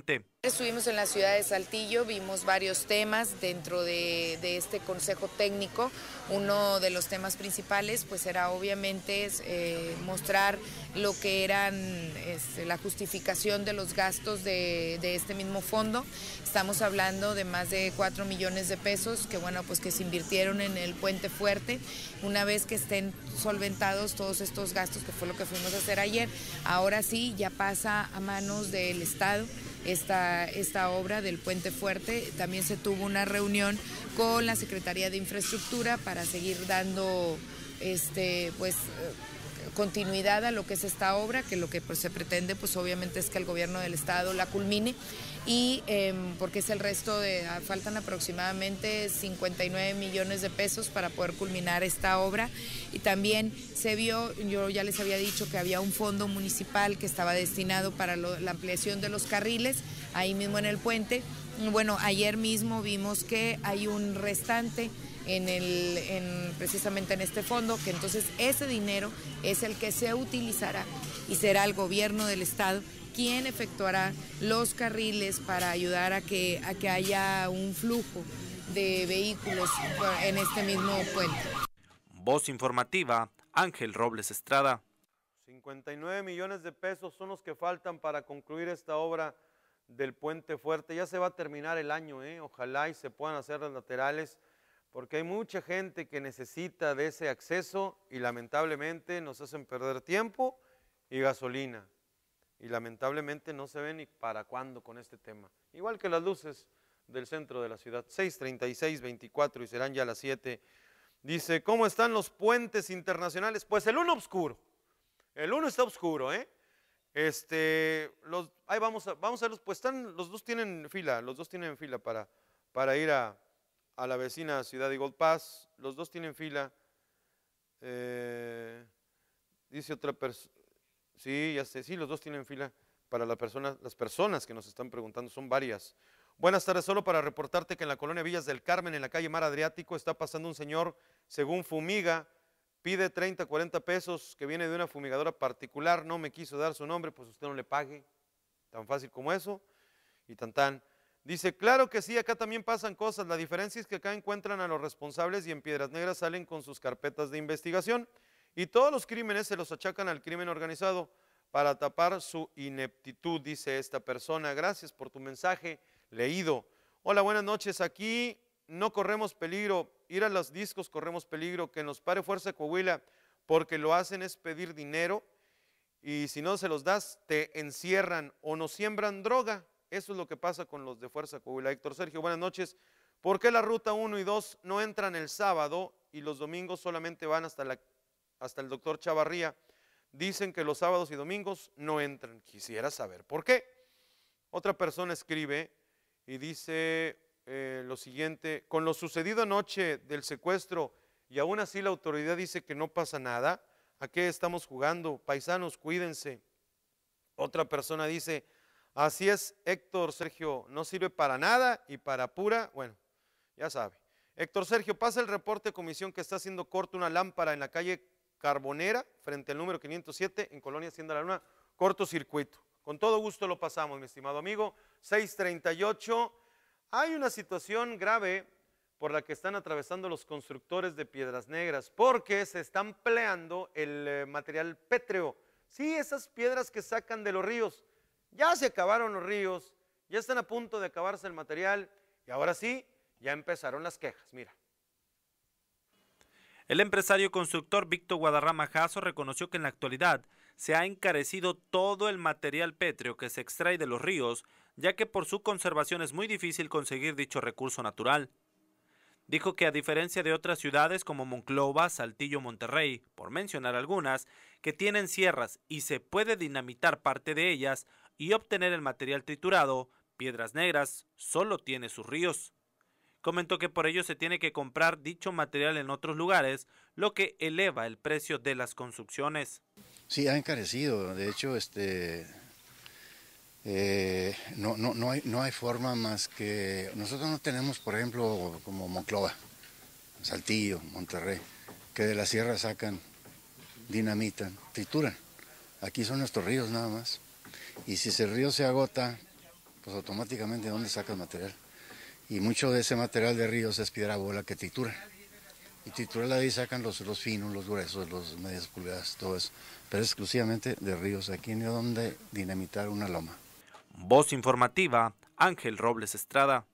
Speaker 16: Estuvimos en la ciudad de Saltillo, vimos varios temas dentro de, de este consejo técnico. Uno de los temas principales pues era obviamente eh, mostrar lo que eran este, la justificación de los gastos de, de este mismo fondo. Estamos hablando de más de cuatro millones de pesos que bueno pues que se invirtieron en el Puente Fuerte. Una vez que estén solventados todos estos gastos, que fue lo que fuimos a hacer ayer, ahora sí ya pasa a manos del Estado. Esta, esta obra del Puente Fuerte. También se tuvo una reunión con la Secretaría de Infraestructura para seguir dando este, pues, continuidad a lo que es esta obra, que lo que pues, se pretende pues obviamente es que el gobierno del Estado la culmine y eh, porque es el resto de, faltan aproximadamente cincuenta y nueve millones de pesos para poder culminar esta obra. Y también se vio, yo ya les había dicho que había un fondo municipal que estaba destinado para lo, la ampliación de los carriles, ahí mismo en el puente. Bueno, ayer mismo vimos que hay un restante en el, en, precisamente en este fondo, que entonces ese dinero es el que se utilizará y será el gobierno del Estado quien efectuará los carriles para ayudar a que, a que haya un flujo de vehículos en este mismo puente.
Speaker 9: Voz informativa, Ángel Robles Estrada.
Speaker 1: cincuenta y nueve millones de pesos son los que faltan para concluir esta obra del Puente Fuerte. Ya se va a terminar el año, ¿eh? Ojalá y se puedan hacer las laterales, porque hay mucha gente que necesita de ese acceso y lamentablemente nos hacen perder tiempo y gasolina. Y lamentablemente no se ve ni para cuándo con este tema. Igual que las luces del centro de la ciudad. seis treinta y seis, veinticuatro y serán ya las siete. Dice, ¿cómo están los puentes internacionales? Pues el uno oscuro. El uno está oscuro, ¿eh? Este, los, ahí vamos a, vamos a verlos, pues están, los dos tienen fila, los dos tienen fila para, para ir a, a la vecina ciudad de Gold Pass. Los dos tienen fila. Eh, dice otra persona. Sí, ya sé, sí, los dos tienen fila para la persona, las personas que nos están preguntando, son varias. Buenas tardes, solo para reportarte que en la colonia Villas del Carmen, en la calle Mar Adriático, está pasando un señor, según fumiga, pide treinta, cuarenta pesos, que viene de una fumigadora particular, no me quiso dar su nombre, pues usted no le pague, tan fácil como eso, y tan tan. Dice, claro que sí, acá también pasan cosas, la diferencia es que acá encuentran a los responsables y en Piedras Negras salen con sus carpetas de investigación. Y todos los crímenes se los achacan al crimen organizado para tapar su ineptitud, dice esta persona. Gracias por tu mensaje leído. Hola, buenas noches. Aquí no corremos peligro. Ir a los discos corremos peligro. Que nos pare Fuerza Coahuila, porque lo hacen es pedir dinero y si no se los das, te encierran o nos siembran droga. Eso es lo que pasa con los de Fuerza Coahuila. Héctor Sergio, buenas noches. ¿Por qué la ruta uno y dos no entran el sábado y los domingos solamente van hasta la hasta el doctor Chavarría? Dicen que los sábados y domingos no entran. Quisiera saber por qué. Otra persona escribe y dice eh, lo siguiente, con lo sucedido anoche del secuestro y aún así la autoridad dice que no pasa nada, ¿a qué estamos jugando? Paisanos, cuídense. Otra persona dice, así es Héctor Sergio, no sirve para nada y para pura, bueno, ya sabe. Héctor Sergio, pasa el reporte de comisión que está haciendo corto una lámpara en la calle Carbonera, frente al número quinientos siete, en Colonia Hacienda La Luna, cortocircuito. Con todo gusto lo pasamos, mi estimado amigo. seis treinta y ocho, hay una situación grave por la que están atravesando los constructores de Piedras Negras, porque se está empleando el eh, material pétreo. Sí, esas piedras que sacan de los ríos. Ya se acabaron los ríos, ya están a punto de acabarse el material, y ahora sí, ya empezaron las quejas, mira.
Speaker 9: El empresario constructor Víctor Guadarrama Jasso reconoció que en la actualidad se ha encarecido todo el material pétreo que se extrae de los ríos, ya que por su conservación es muy difícil conseguir dicho recurso natural. Dijo que a diferencia de otras ciudades como Monclova, Saltillo, Monterrey, por mencionar algunas, que tienen sierras y se puede dinamitar parte de ellas y obtener el material triturado, Piedras Negras solo tiene sus ríos. Comentó que por ello se tiene que comprar dicho material en otros lugares, lo que eleva el precio de las construcciones.
Speaker 17: Sí, ha encarecido. De hecho, este, eh, no, no, no, hay, no hay forma más que... Nosotros no tenemos, por ejemplo, como Monclova, Saltillo, Monterrey, que de la sierra sacan, dinamitan, trituran. Aquí son nuestros ríos nada más. Y si ese río se agota, pues automáticamente ¿de dónde sacas material? Y mucho de ese material de ríos es piedra bola que tritura. Y triturar de ahí sacan los, los finos, los gruesos, los medias pulgadas, todo eso. Pero es exclusivamente de ríos, aquí no hay donde dinamitar una loma.
Speaker 9: Voz informativa, Ángel Robles Estrada.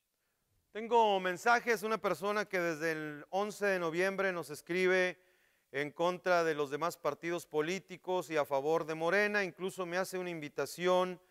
Speaker 1: Tengo mensajes, una persona que desde el once de noviembre nos escribe en contra de los demás partidos políticos y a favor de Morena, incluso me hace una invitación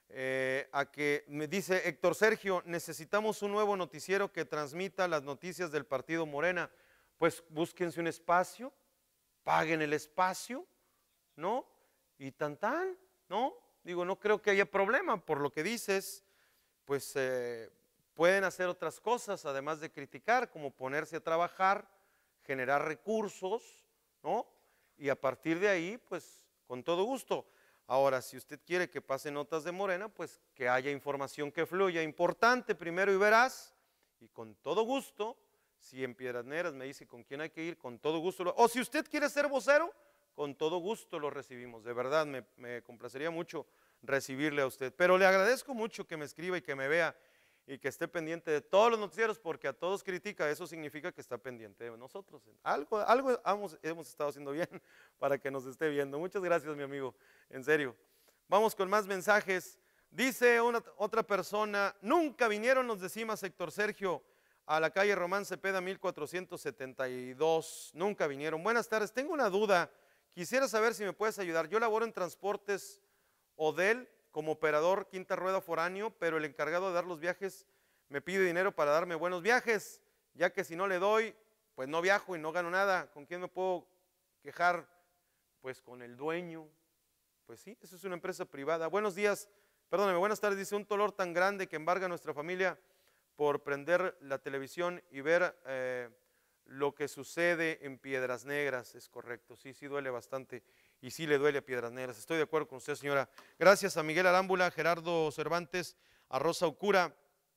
Speaker 1: eh, a que, me dice Héctor Sergio, necesitamos un nuevo noticiero que transmita las noticias del partido Morena. Pues búsquense un espacio, paguen el espacio, ¿no? Y tan tan, ¿no? Digo, no creo que haya problema por lo que dices, pues eh, pueden hacer otras cosas además de criticar, como ponerse a trabajar, generar recursos, ¿no? Y a partir de ahí, pues con todo gusto. Ahora, si usted quiere que pase notas de Morena, pues que haya información que fluya, importante, primero y veraz, y con todo gusto. Si en Piedras Negras me dice con quién hay que ir, con todo gusto. Lo, o si usted quiere ser vocero, con todo gusto lo recibimos. De verdad, me, me complacería mucho recibirle a usted. Pero le agradezco mucho que me escriba y que me vea y que esté pendiente de todos los noticieros, porque a todos critica, eso significa que está pendiente de nosotros. Algo, algo hemos, hemos estado haciendo bien para que nos esté viendo. Muchas gracias, mi amigo, en serio. Vamos con más mensajes. Dice una, otra persona, nunca vinieron los de Cimas, Héctor Sergio, a la calle Román Cepeda mil cuatrocientos setenta y dos, nunca vinieron. Buenas tardes, tengo una duda, quisiera saber si me puedes ayudar. Yo laboro en Transportes Odel como operador quinta rueda foráneo, pero el encargado de dar los viajes me pide dinero para darme buenos viajes, ya que si no le doy, pues no viajo y no gano nada. ¿Con quién me puedo quejar? Pues con el dueño. Pues sí, eso es una empresa privada. Buenos días, perdóneme, buenas tardes. Dice, un dolor tan grande que embarga a nuestra familia por prender la televisión y ver eh, lo que sucede en Piedras Negras. Es correcto, sí, sí duele bastante y sí le duele a Piedras Negras. Estoy de acuerdo con usted, señora. Gracias a Miguel Arámbula, Gerardo Cervantes, a Rosa Ocura.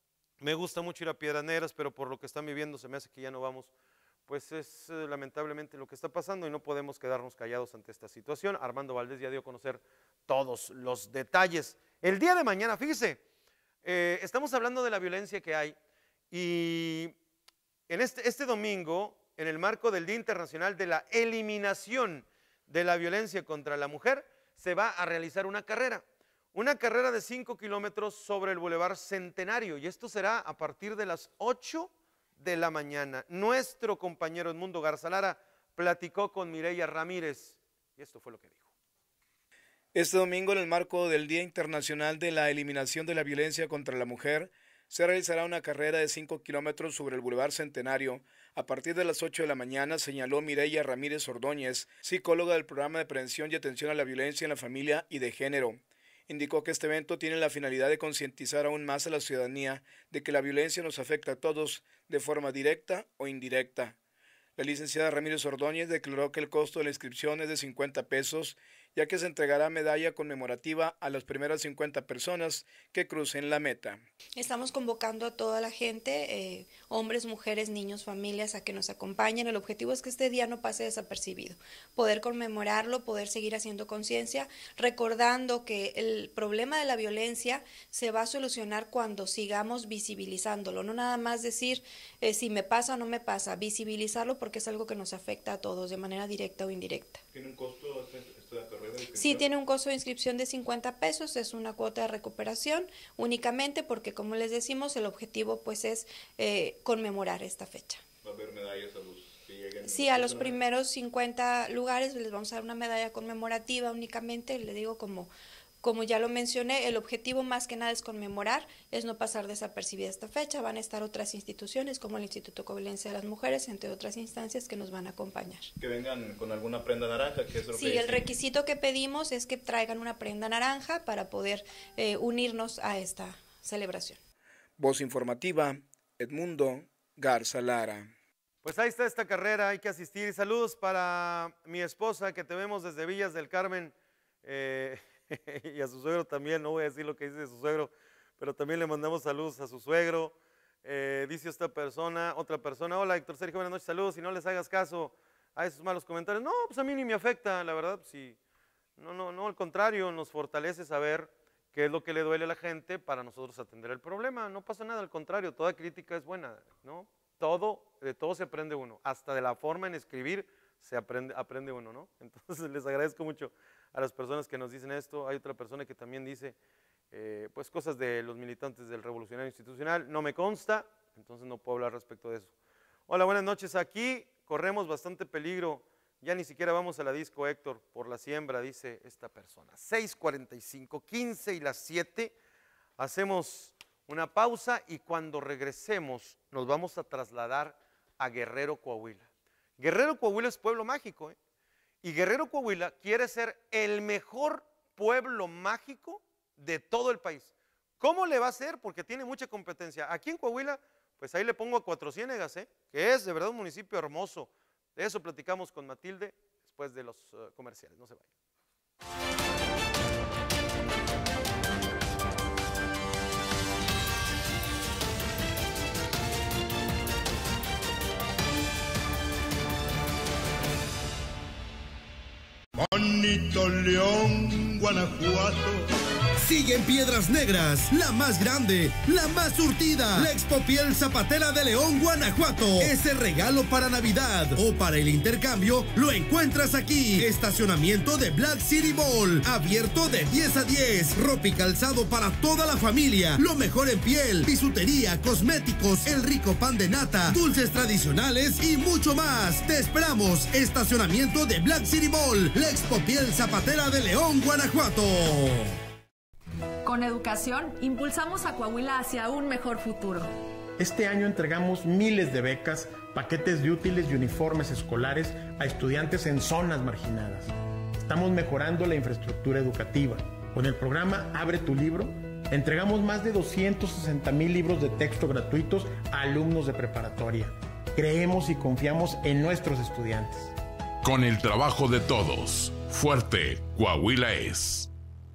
Speaker 1: Me gusta mucho ir a Piedras Negras, pero por lo que están viviendo se me hace que ya no vamos. Pues es eh, lamentablemente lo que está pasando y no podemos quedarnos callados ante esta situación. Armando Valdés ya dio a conocer todos los detalles. El día de mañana, fíjese, Eh, estamos hablando de la violencia que hay y en este, este domingo, en el marco del Día Internacional de la Eliminación de la Violencia contra la Mujer, se va a realizar una carrera, una carrera de cinco kilómetros sobre el Boulevard Centenario, y esto será a partir de las ocho de la mañana. Nuestro compañero Edmundo Garza Lara platicó con Mireya Ramírez y esto fue lo que dijo.
Speaker 18: Este domingo, en el marco del Día Internacional de la Eliminación de la Violencia contra la Mujer, se realizará una carrera de cinco kilómetros sobre el Boulevard Centenario a partir de las ocho de la mañana, señaló Mireya Ramírez Ordóñez, psicóloga del Programa de Prevención y Atención a la Violencia en la Familia y de Género. Indicó que este evento tiene la finalidad de concientizar aún más a la ciudadanía de que la violencia nos afecta a todos de forma directa o indirecta. La licenciada Ramírez Ordóñez declaró que el costo de la inscripción es de cincuenta pesos, ya que se entregará medalla conmemorativa a las primeras cincuenta personas que crucen la meta.
Speaker 19: Estamos convocando a toda la gente, eh, hombres, mujeres, niños, familias, a que nos acompañen. El objetivo es que este día no pase desapercibido, poder conmemorarlo, poder seguir haciendo conciencia, recordando que el problema de la violencia se va a solucionar cuando sigamos visibilizándolo, no nada más decir eh, si me pasa o no me pasa, visibilizarlo porque es algo que nos afecta a todos de manera directa o indirecta.
Speaker 18: ¿Tiene un costo esta carrera?
Speaker 19: Sí, tiene un costo de inscripción de cincuenta pesos, es una cuota de recuperación únicamente porque, como les decimos, el objetivo pues es eh, conmemorar esta fecha.
Speaker 18: ¿Va a haber medallas a los que lleguen?
Speaker 19: Sí, a los primeros cincuenta lugares les vamos a dar una medalla conmemorativa únicamente, le digo como... Como ya lo mencioné, el objetivo más que nada es conmemorar, es no pasar desapercibida esta fecha. Van a estar otras instituciones como el Instituto Coahuilense de las Mujeres, entre otras instancias que nos van a acompañar.
Speaker 18: Que vengan con alguna prenda naranja, que es lo
Speaker 19: sí,
Speaker 18: que... Sí,
Speaker 19: el requisito que pedimos es que traigan una prenda naranja para poder eh, unirnos a esta celebración.
Speaker 18: Voz informativa, Edmundo Garza Lara.
Speaker 1: Pues ahí está esta carrera, hay que asistir. Y saludos para mi esposa, que te vemos desde Villas del Carmen, eh, y a su suegro también, no voy a decir lo que dice su suegro, pero también le mandamos saludos a su suegro. Eh, dice esta persona, otra persona, hola Héctor Sergio, buenas noches, saludos, y no les hagas caso a esos malos comentarios. No, pues a mí ni me afecta, la verdad, sí. No, no, no, al contrario, nos fortalece saber qué es lo que le duele a la gente para nosotros atender el problema. No pasa nada, al contrario, toda crítica es buena, ¿no? Todo, de todo se aprende uno, hasta de la forma en escribir se aprende, aprende uno, ¿no? Entonces les agradezco mucho a las personas que nos dicen esto. Hay otra persona que también dice, eh, pues cosas de los militantes del Revolucionario Institucional, no me consta, entonces no puedo hablar respecto de eso. Hola, buenas noches, aquí corremos bastante peligro, ya ni siquiera vamos a la disco, Héctor, por la siembra, dice esta persona. seis cuarenta y cinco, quince y las siete, hacemos una pausa y cuando regresemos nos vamos a trasladar a Guerrero, Coahuila. Guerrero, Coahuila es pueblo mágico, ¿eh? Y Guerrero, Coahuila quiere ser el mejor pueblo mágico de todo el país. ¿Cómo le va a hacer? Porque tiene mucha competencia. Aquí en Coahuila, pues ahí le pongo a Cuatro Ciénegas, ¿eh? Que es de verdad un municipio hermoso. De eso platicamos con Matilde después de los uh, comerciales. No se vayan.
Speaker 5: Bonito León, Guanajuato.
Speaker 6: Sigue en Piedras Negras, la más grande, la más surtida, la Expopiel Zapatera de León, Guanajuato. Ese regalo para Navidad o para el intercambio lo encuentras aquí. Estacionamiento de Black City Mall, abierto de diez a diez. Ropa y calzado para toda la familia. Lo mejor en piel, bisutería, cosméticos, el rico pan de nata, dulces tradicionales y mucho más. Te esperamos. Estacionamiento de Black City Mall, la Expopiel Zapatera de León, Guanajuato.
Speaker 13: Con educación, impulsamos a Coahuila hacia un mejor futuro.
Speaker 14: Este año entregamos miles de becas, paquetes de útiles y uniformes escolares a estudiantes en zonas marginadas. Estamos mejorando la infraestructura educativa. Con el programa Abre tu Libro, entregamos más de doscientos sesenta mil libros de texto gratuitos a alumnos de preparatoria. Creemos y confiamos en nuestros estudiantes.
Speaker 15: Con el trabajo de todos, fuerte Coahuila es.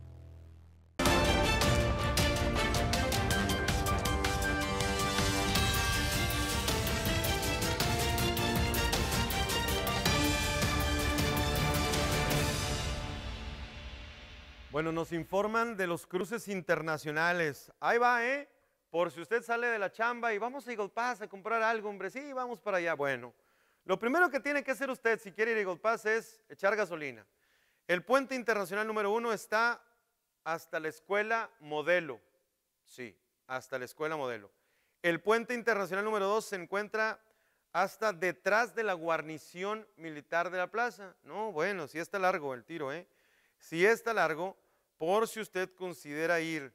Speaker 1: Bueno, nos informan de los cruces internacionales. Ahí va, ¿eh? Por si usted sale de la chamba y vamos a Eagle Pass a comprar algo, hombre. Sí, vamos para allá. Bueno, lo primero que tiene que hacer usted si quiere ir a Eagle Pass es echar gasolina. El puente internacional número uno está hasta la escuela Modelo. Sí, hasta la escuela Modelo. El puente internacional número dos se encuentra hasta detrás de la guarnición militar de la plaza. No, bueno, sí está largo el tiro, ¿eh? Sí está largo. Por si usted considera ir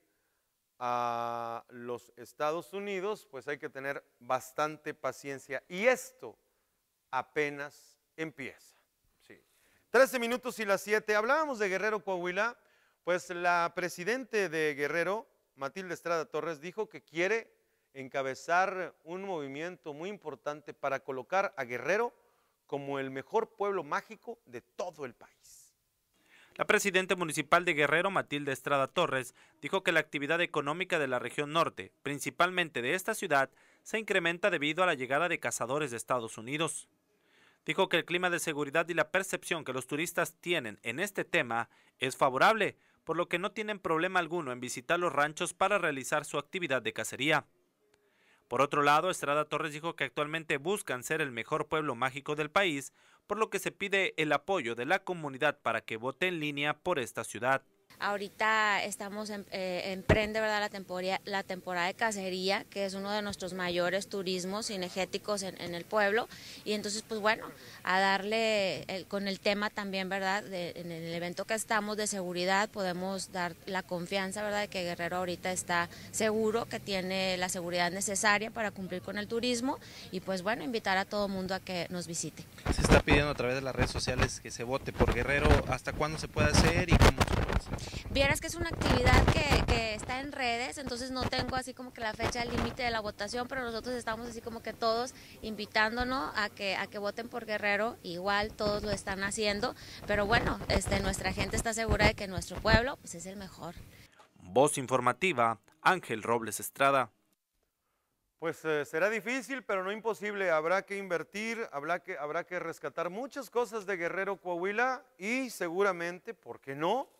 Speaker 1: a los Estados Unidos, pues hay que tener bastante paciencia. Y esto apenas empieza. Sí. trece minutos y las siete. Hablábamos de Guerrero, Coahuila. Pues la presidente de Guerrero, Matilde Estrada Torres, dijo que quiere encabezar un movimiento muy importante para colocar a Guerrero como el mejor pueblo mágico de todo el país.
Speaker 9: La presidenta municipal de Guerrero, Matilde Estrada Torres, dijo que la actividad económica de la región norte, principalmente de esta ciudad, se incrementa debido a la llegada de cazadores de Estados Unidos. Dijo que el clima de seguridad y la percepción que los turistas tienen en este tema es favorable, por lo que no tienen problema alguno en visitar los ranchos para realizar su actividad de cacería. Por otro lado, Estrada Torres dijo que actualmente buscan ser el mejor pueblo mágico del país, por lo que se pide el apoyo de la comunidad para que vote en línea por esta ciudad.
Speaker 20: Ahorita estamos en, eh, emprende ¿verdad? La, temporada, la temporada de cacería, que es uno de nuestros mayores turismos cinegéticos en, en el pueblo, y entonces pues bueno, a darle el, con el tema también, ¿verdad? De, en el evento que estamos de seguridad podemos dar la confianza, ¿verdad? De que Guerrero ahorita está seguro, que tiene la seguridad necesaria para cumplir con el turismo, y pues bueno, invitar a todo mundo a que nos visite.
Speaker 21: Se está pidiendo a través de las redes sociales que se vote por Guerrero. ¿Hasta cuándo se puede hacer y cómo se puede hacer?
Speaker 20: Vieras que es una actividad que, que está en redes, entonces no tengo así como que la fecha límite de la votación, pero nosotros estamos así como que todos invitándonos a que, a que voten por Guerrero. Igual todos lo están haciendo, pero bueno, este, nuestra gente está segura de que nuestro pueblo pues, es el mejor.
Speaker 9: Voz informativa, Ángel Robles Estrada.
Speaker 1: Pues eh, será difícil, pero no imposible. Habrá que invertir, habrá que, habrá que rescatar muchas cosas de Guerrero, Coahuila, y seguramente, ¿por qué no?,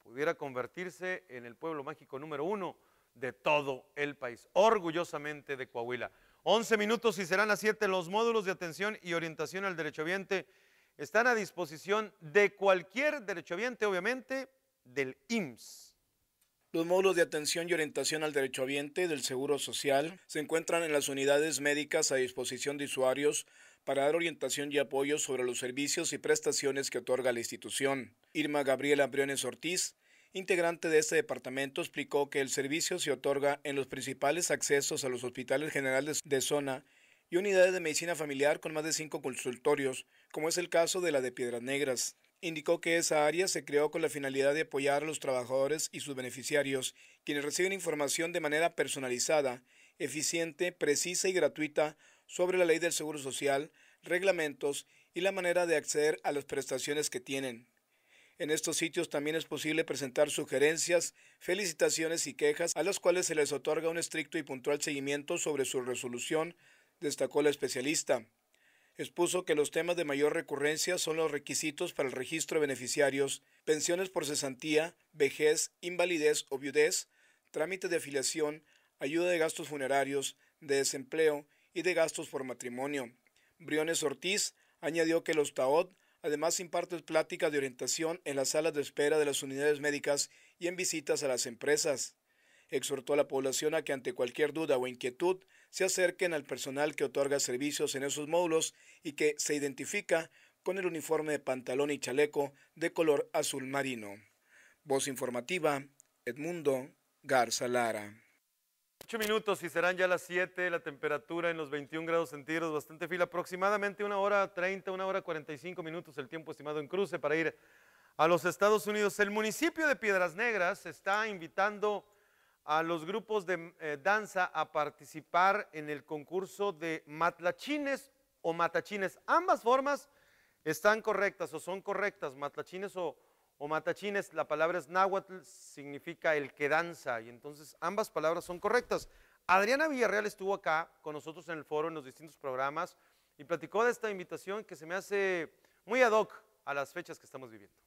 Speaker 1: pudiera convertirse en el pueblo mágico número uno de todo el país, orgullosamente de Coahuila. once minutos y serán las siete. Los módulos de atención y orientación al derechohabiente están a disposición de cualquier derechohabiente, obviamente, del I M S S.
Speaker 18: Los módulos de atención y orientación al derechohabiente del Seguro Social se encuentran en las unidades médicas a disposición de usuarios para dar orientación y apoyo sobre los servicios y prestaciones que otorga la institución. Irma Gabriela Briones Ortiz, integrante de este departamento, explicó que el servicio se otorga en los principales accesos a los hospitales generales de zona y unidades de medicina familiar con más de cinco consultorios, como es el caso de la de Piedras Negras. Indicó que esa área se creó con la finalidad de apoyar a los trabajadores y sus beneficiarios, quienes reciben información de manera personalizada, eficiente, precisa y gratuita sobre la ley del Seguro Social, reglamentos y la manera de acceder a las prestaciones que tienen. En estos sitios también es posible presentar sugerencias, felicitaciones y quejas, a las cuales se les otorga un estricto y puntual seguimiento sobre su resolución, destacó la especialista. Expuso que los temas de mayor recurrencia son los requisitos para el registro de beneficiarios, pensiones por cesantía, vejez, invalidez o viudez, trámites de afiliación, ayuda de gastos funerarios, de desempleo y de gastos por matrimonio. Briones Ortiz añadió que los T A O D además imparten pláticas de orientación en las salas de espera de las unidades médicas y en visitas a las empresas. Exhortó a la población a que ante cualquier duda o inquietud se acerquen al personal que otorga servicios en esos módulos y que se identifica con el uniforme de pantalón y chaleco de color azul marino. Voz informativa, Edmundo Garza Lara.
Speaker 1: Ocho minutos y serán ya las siete, la temperatura en los veintiún grados centígrados, bastante fila, aproximadamente una hora treinta, una hora cuarenta y cinco minutos el tiempo estimado en cruce para ir a los Estados Unidos. El municipio de Piedras Negras está invitando a los grupos de eh, danza a participar en el concurso de matlachines o matachines. Ambas formas están correctas o son correctas, matlachines o, o matachines. La palabra es náhuatl, significa el que danza, y entonces ambas palabras son correctas. Adriana Villarreal estuvo acá con nosotros en el foro, en los distintos programas, y platicó de esta invitación que se me hace muy ad hoc a las fechas que estamos viviendo.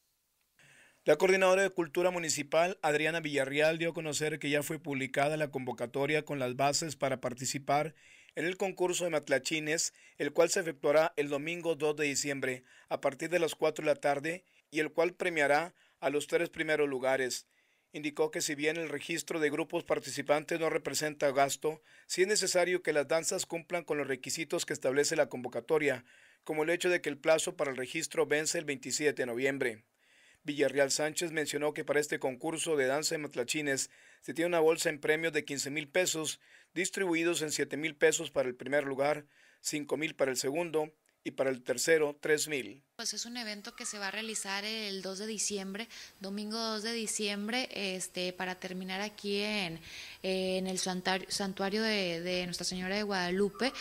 Speaker 18: La coordinadora de Cultura Municipal, Adriana Villarreal, dio a conocer que ya fue publicada la convocatoria con las bases para participar en el concurso de matlachines, el cual se efectuará el domingo dos de diciembre a partir de las cuatro de la tarde y el cual premiará a los tres primeros lugares. Indicó que si bien el registro de grupos participantes no representa gasto, sí es necesario que las danzas cumplan con los requisitos que establece la convocatoria, como el hecho de que el plazo para el registro vence el veintisiete de noviembre. Villarreal Sánchez mencionó que para este concurso de danza de matlachines se tiene una bolsa en premios de quince mil pesos, distribuidos en siete mil pesos para el primer lugar, cinco mil para el segundo y para el tercero tres mil.
Speaker 3: Pues es un evento que se va a realizar el dos de diciembre, domingo dos de diciembre, este, para terminar aquí en, en el santuario, santuario de, de Nuestra Señora de Guadalupe.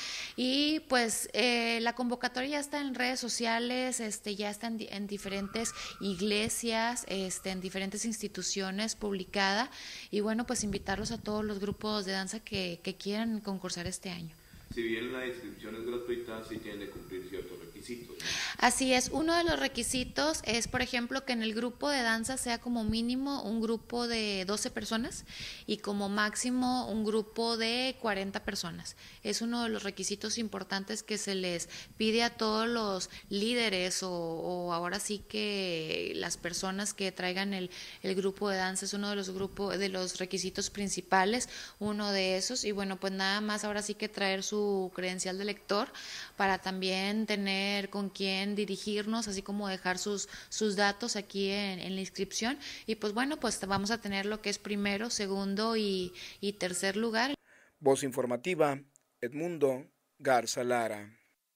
Speaker 3: Y pues eh, la convocatoria ya está en redes sociales, este, ya está en, en diferentes iglesias, este, en diferentes instituciones publicada. Y bueno, pues invitarlos a todos los grupos de danza que, que quieran concursar este año.
Speaker 22: Si bien la inscripción es gratuita, sí tienen que cumplir ciertos requisitos, ¿no?
Speaker 3: Así es, uno de los requisitos es, por ejemplo, que en el grupo de danza sea como mínimo un grupo de doce personas y como máximo un grupo de cuarenta personas. Es uno de los requisitos importantes que se les pide a todos los líderes o, o ahora sí que las personas que traigan el, el grupo de danza. Es uno de los grupos, de los requisitos principales, uno de esos. Y bueno, pues nada más ahora sí que traer su credencial de lector para también tener con quién dirigirnos, así como dejar sus, sus datos aquí en, en la inscripción. Y pues bueno, pues vamos a tener lo que es primero, segundo y, y tercer lugar.
Speaker 18: Voz informativa, Edmundo Garza Lara.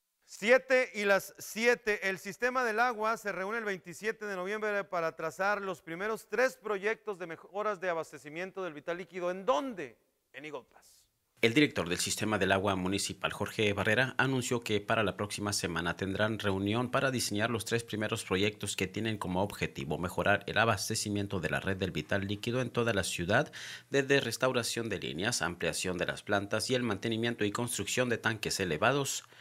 Speaker 1: Siete y las siete. El sistema del agua se reúne el veintisiete de noviembre para trazar los primeros tres proyectos de mejoras de abastecimiento del vital líquido. ¿En dónde? En Eagle Pass.
Speaker 23: El director del Sistema del Agua Municipal, Jorge Barrera, anunció que para la próxima semana tendrán reunión para diseñar los tres primeros proyectos que tienen como objetivo mejorar el abastecimiento de la red del vital líquido en toda la ciudad, desde restauración de líneas, ampliación de las plantas y el mantenimiento y construcción de tanques elevados.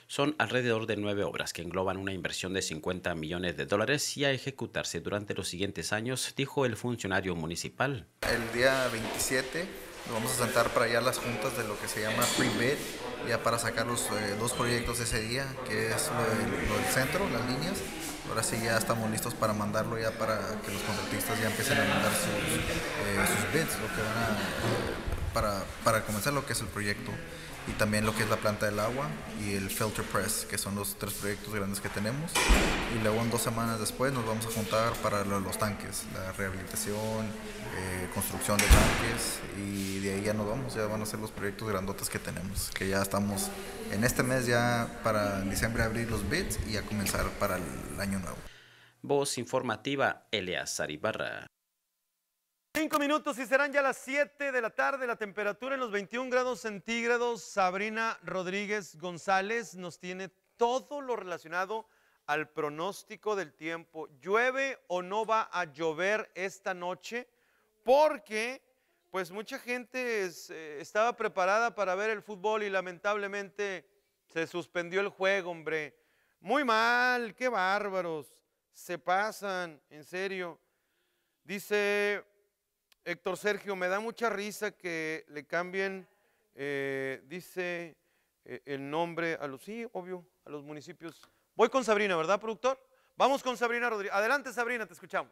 Speaker 23: Son alrededor de nueve obras que engloban una inversión de cincuenta millones de dólares y a ejecutarse durante los siguientes años, dijo el funcionario municipal.
Speaker 2: El día veintisiete nos vamos a sentar para allá las juntas de lo que se llama pre-bid, ya para sacar los eh, dos proyectos ese día, que es lo del, lo del centro, las líneas. Ahora sí ya estamos listos para mandarlo ya para que los contratistas ya empiecen a mandar sus, eh, sus bids, lo que van a, para, para comenzar lo que es el proyecto. Y también lo que es la planta del agua y el filter press, que son los tres proyectos grandes que tenemos. Y luego en dos semanas después nos vamos a juntar para lo, los tanques, la rehabilitación, eh, construcción de tanques, y de ahí ya nos vamos, ya van a ser los proyectos grandotes que tenemos, que ya estamos en este mes ya para en diciembre abrir los bids y a comenzar para el año nuevo.
Speaker 23: Voz informativa, Eleazar Ibarra.
Speaker 1: Cinco minutos y serán ya las siete de la tarde, la temperatura en los veintiún grados centígrados. Sabrina Rodríguez González nos tiene todo lo relacionado al pronóstico del tiempo. ¿Llueve o no va a llover esta noche? Porque pues mucha gente es, eh, estaba preparada para ver el fútbol y lamentablemente se suspendió el juego, hombre. Muy mal, qué bárbaros, se pasan, en serio. Dice Héctor Sergio, me da mucha risa que le cambien, eh, dice eh, el nombre a los, sí, obvio, a los municipios. Voy con Sabrina, ¿verdad, productor? Vamos con Sabrina Rodríguez. Adelante, Sabrina, te escuchamos.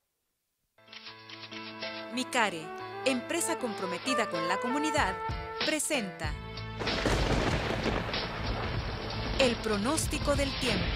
Speaker 4: Micare, empresa comprometida con la comunidad, presenta el pronóstico del tiempo.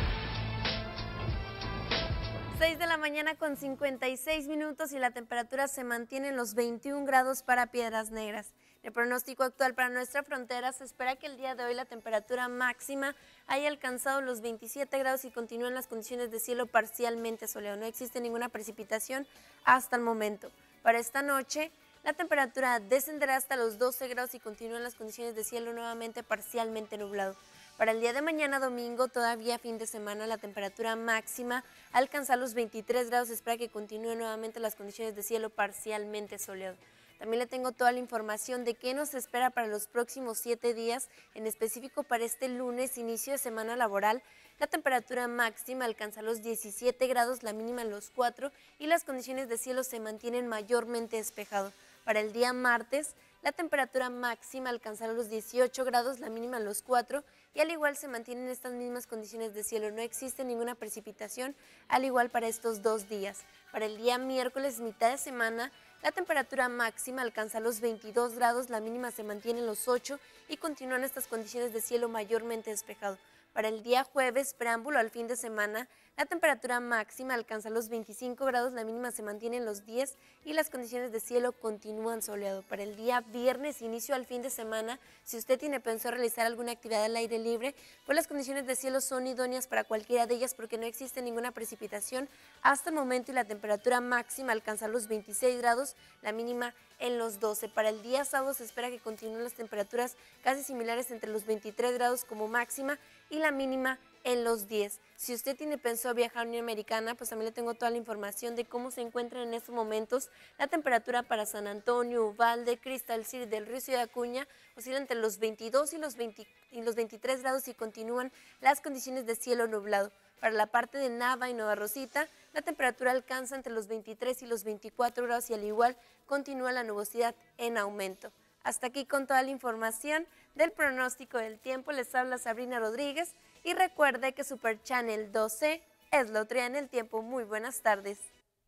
Speaker 7: seis de la mañana con cincuenta y seis minutos y la temperatura se mantiene en los veintiún grados para Piedras Negras. El pronóstico actual para nuestra frontera se espera que el día de hoy la temperatura máxima haya alcanzado los veintisiete grados y continúen las condiciones de cielo parcialmente soleado. No existe ninguna precipitación hasta el momento. Para esta noche la temperatura descenderá hasta los doce grados y continúan las condiciones de cielo nuevamente parcialmente nublado. Para el día de mañana domingo, todavía fin de semana, la temperatura máxima alcanza los veintitrés grados. Se espera que continúen nuevamente las condiciones de cielo parcialmente soleado. También le tengo toda la información de qué nos espera para los próximos siete días, en específico para este lunes, inicio de semana laboral. La temperatura máxima alcanza los diecisiete grados, la mínima en los cuatro y las condiciones de cielo se mantienen mayormente despejado. Para el día martes, la temperatura máxima alcanzará los dieciocho grados, la mínima en los cuatro y al igual se mantienen estas mismas condiciones de cielo. No existe ninguna precipitación, al igual para estos dos días. Para el día miércoles, mitad de semana, la temperatura máxima alcanza los veintidós grados, la mínima se mantiene en los ocho y continúan estas condiciones de cielo mayormente despejado. Para el día jueves, preámbulo al fin de semana, la temperatura máxima alcanza los veinticinco grados, la mínima se mantiene en los diez y las condiciones de cielo continúan soleado. Para el día viernes, inicio al fin de semana, si usted tiene pensado realizar alguna actividad al aire libre, pues las condiciones de cielo son idóneas para cualquiera de ellas porque no existe ninguna precipitación hasta el momento y la temperatura máxima alcanza los veintiséis grados, la mínima en los doce. Para el día sábado se espera que continúen las temperaturas casi similares entre los veintitrés grados como máxima y la mínima en los diez. Si usted tiene pensado viajar a la Unión Americana, pues también le tengo toda la información de cómo se encuentran en estos momentos la temperatura para San Antonio, Uvalde, Crystal City, Del Río, Ciudad Acuña, oscila entre los veintidós y los, veinte, y los veintitrés grados y continúan las condiciones de cielo nublado. Para la parte de Nava y Nueva Rosita, la temperatura alcanza entre los veintitrés y los veinticuatro grados y al igual continúa la nubosidad en aumento. Hasta aquí con toda la información del pronóstico del tiempo. Les habla Sabrina Rodríguez y recuerde que Super Channel doce es la otra en el tiempo. Muy buenas tardes.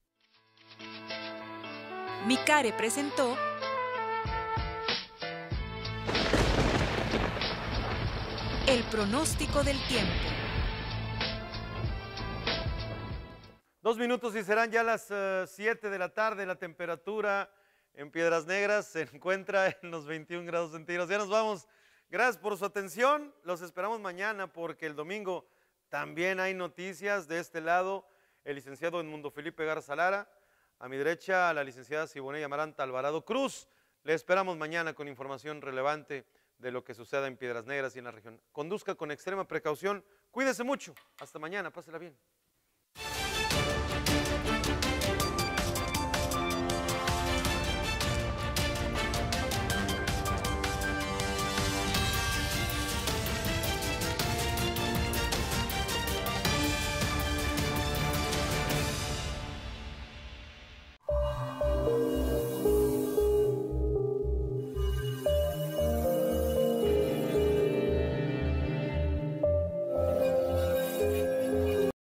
Speaker 4: Micare presentó el pronóstico del tiempo.
Speaker 1: Dos minutos y serán ya las uh, siete de la tarde. La temperatura en Piedras Negras se encuentra en los veintiún grados centígrados. Ya nos vamos. Gracias por su atención. Los esperamos mañana porque el domingo también hay noticias. De este lado, el licenciado Edmundo Felipe Garza Lara. A mi derecha, la licenciada Siboney Amaranta Alvarado Cruz. Le esperamos mañana con información relevante de lo que suceda en Piedras Negras y en la región. Conduzca con extrema precaución. Cuídese mucho. Hasta mañana. Pásela bien.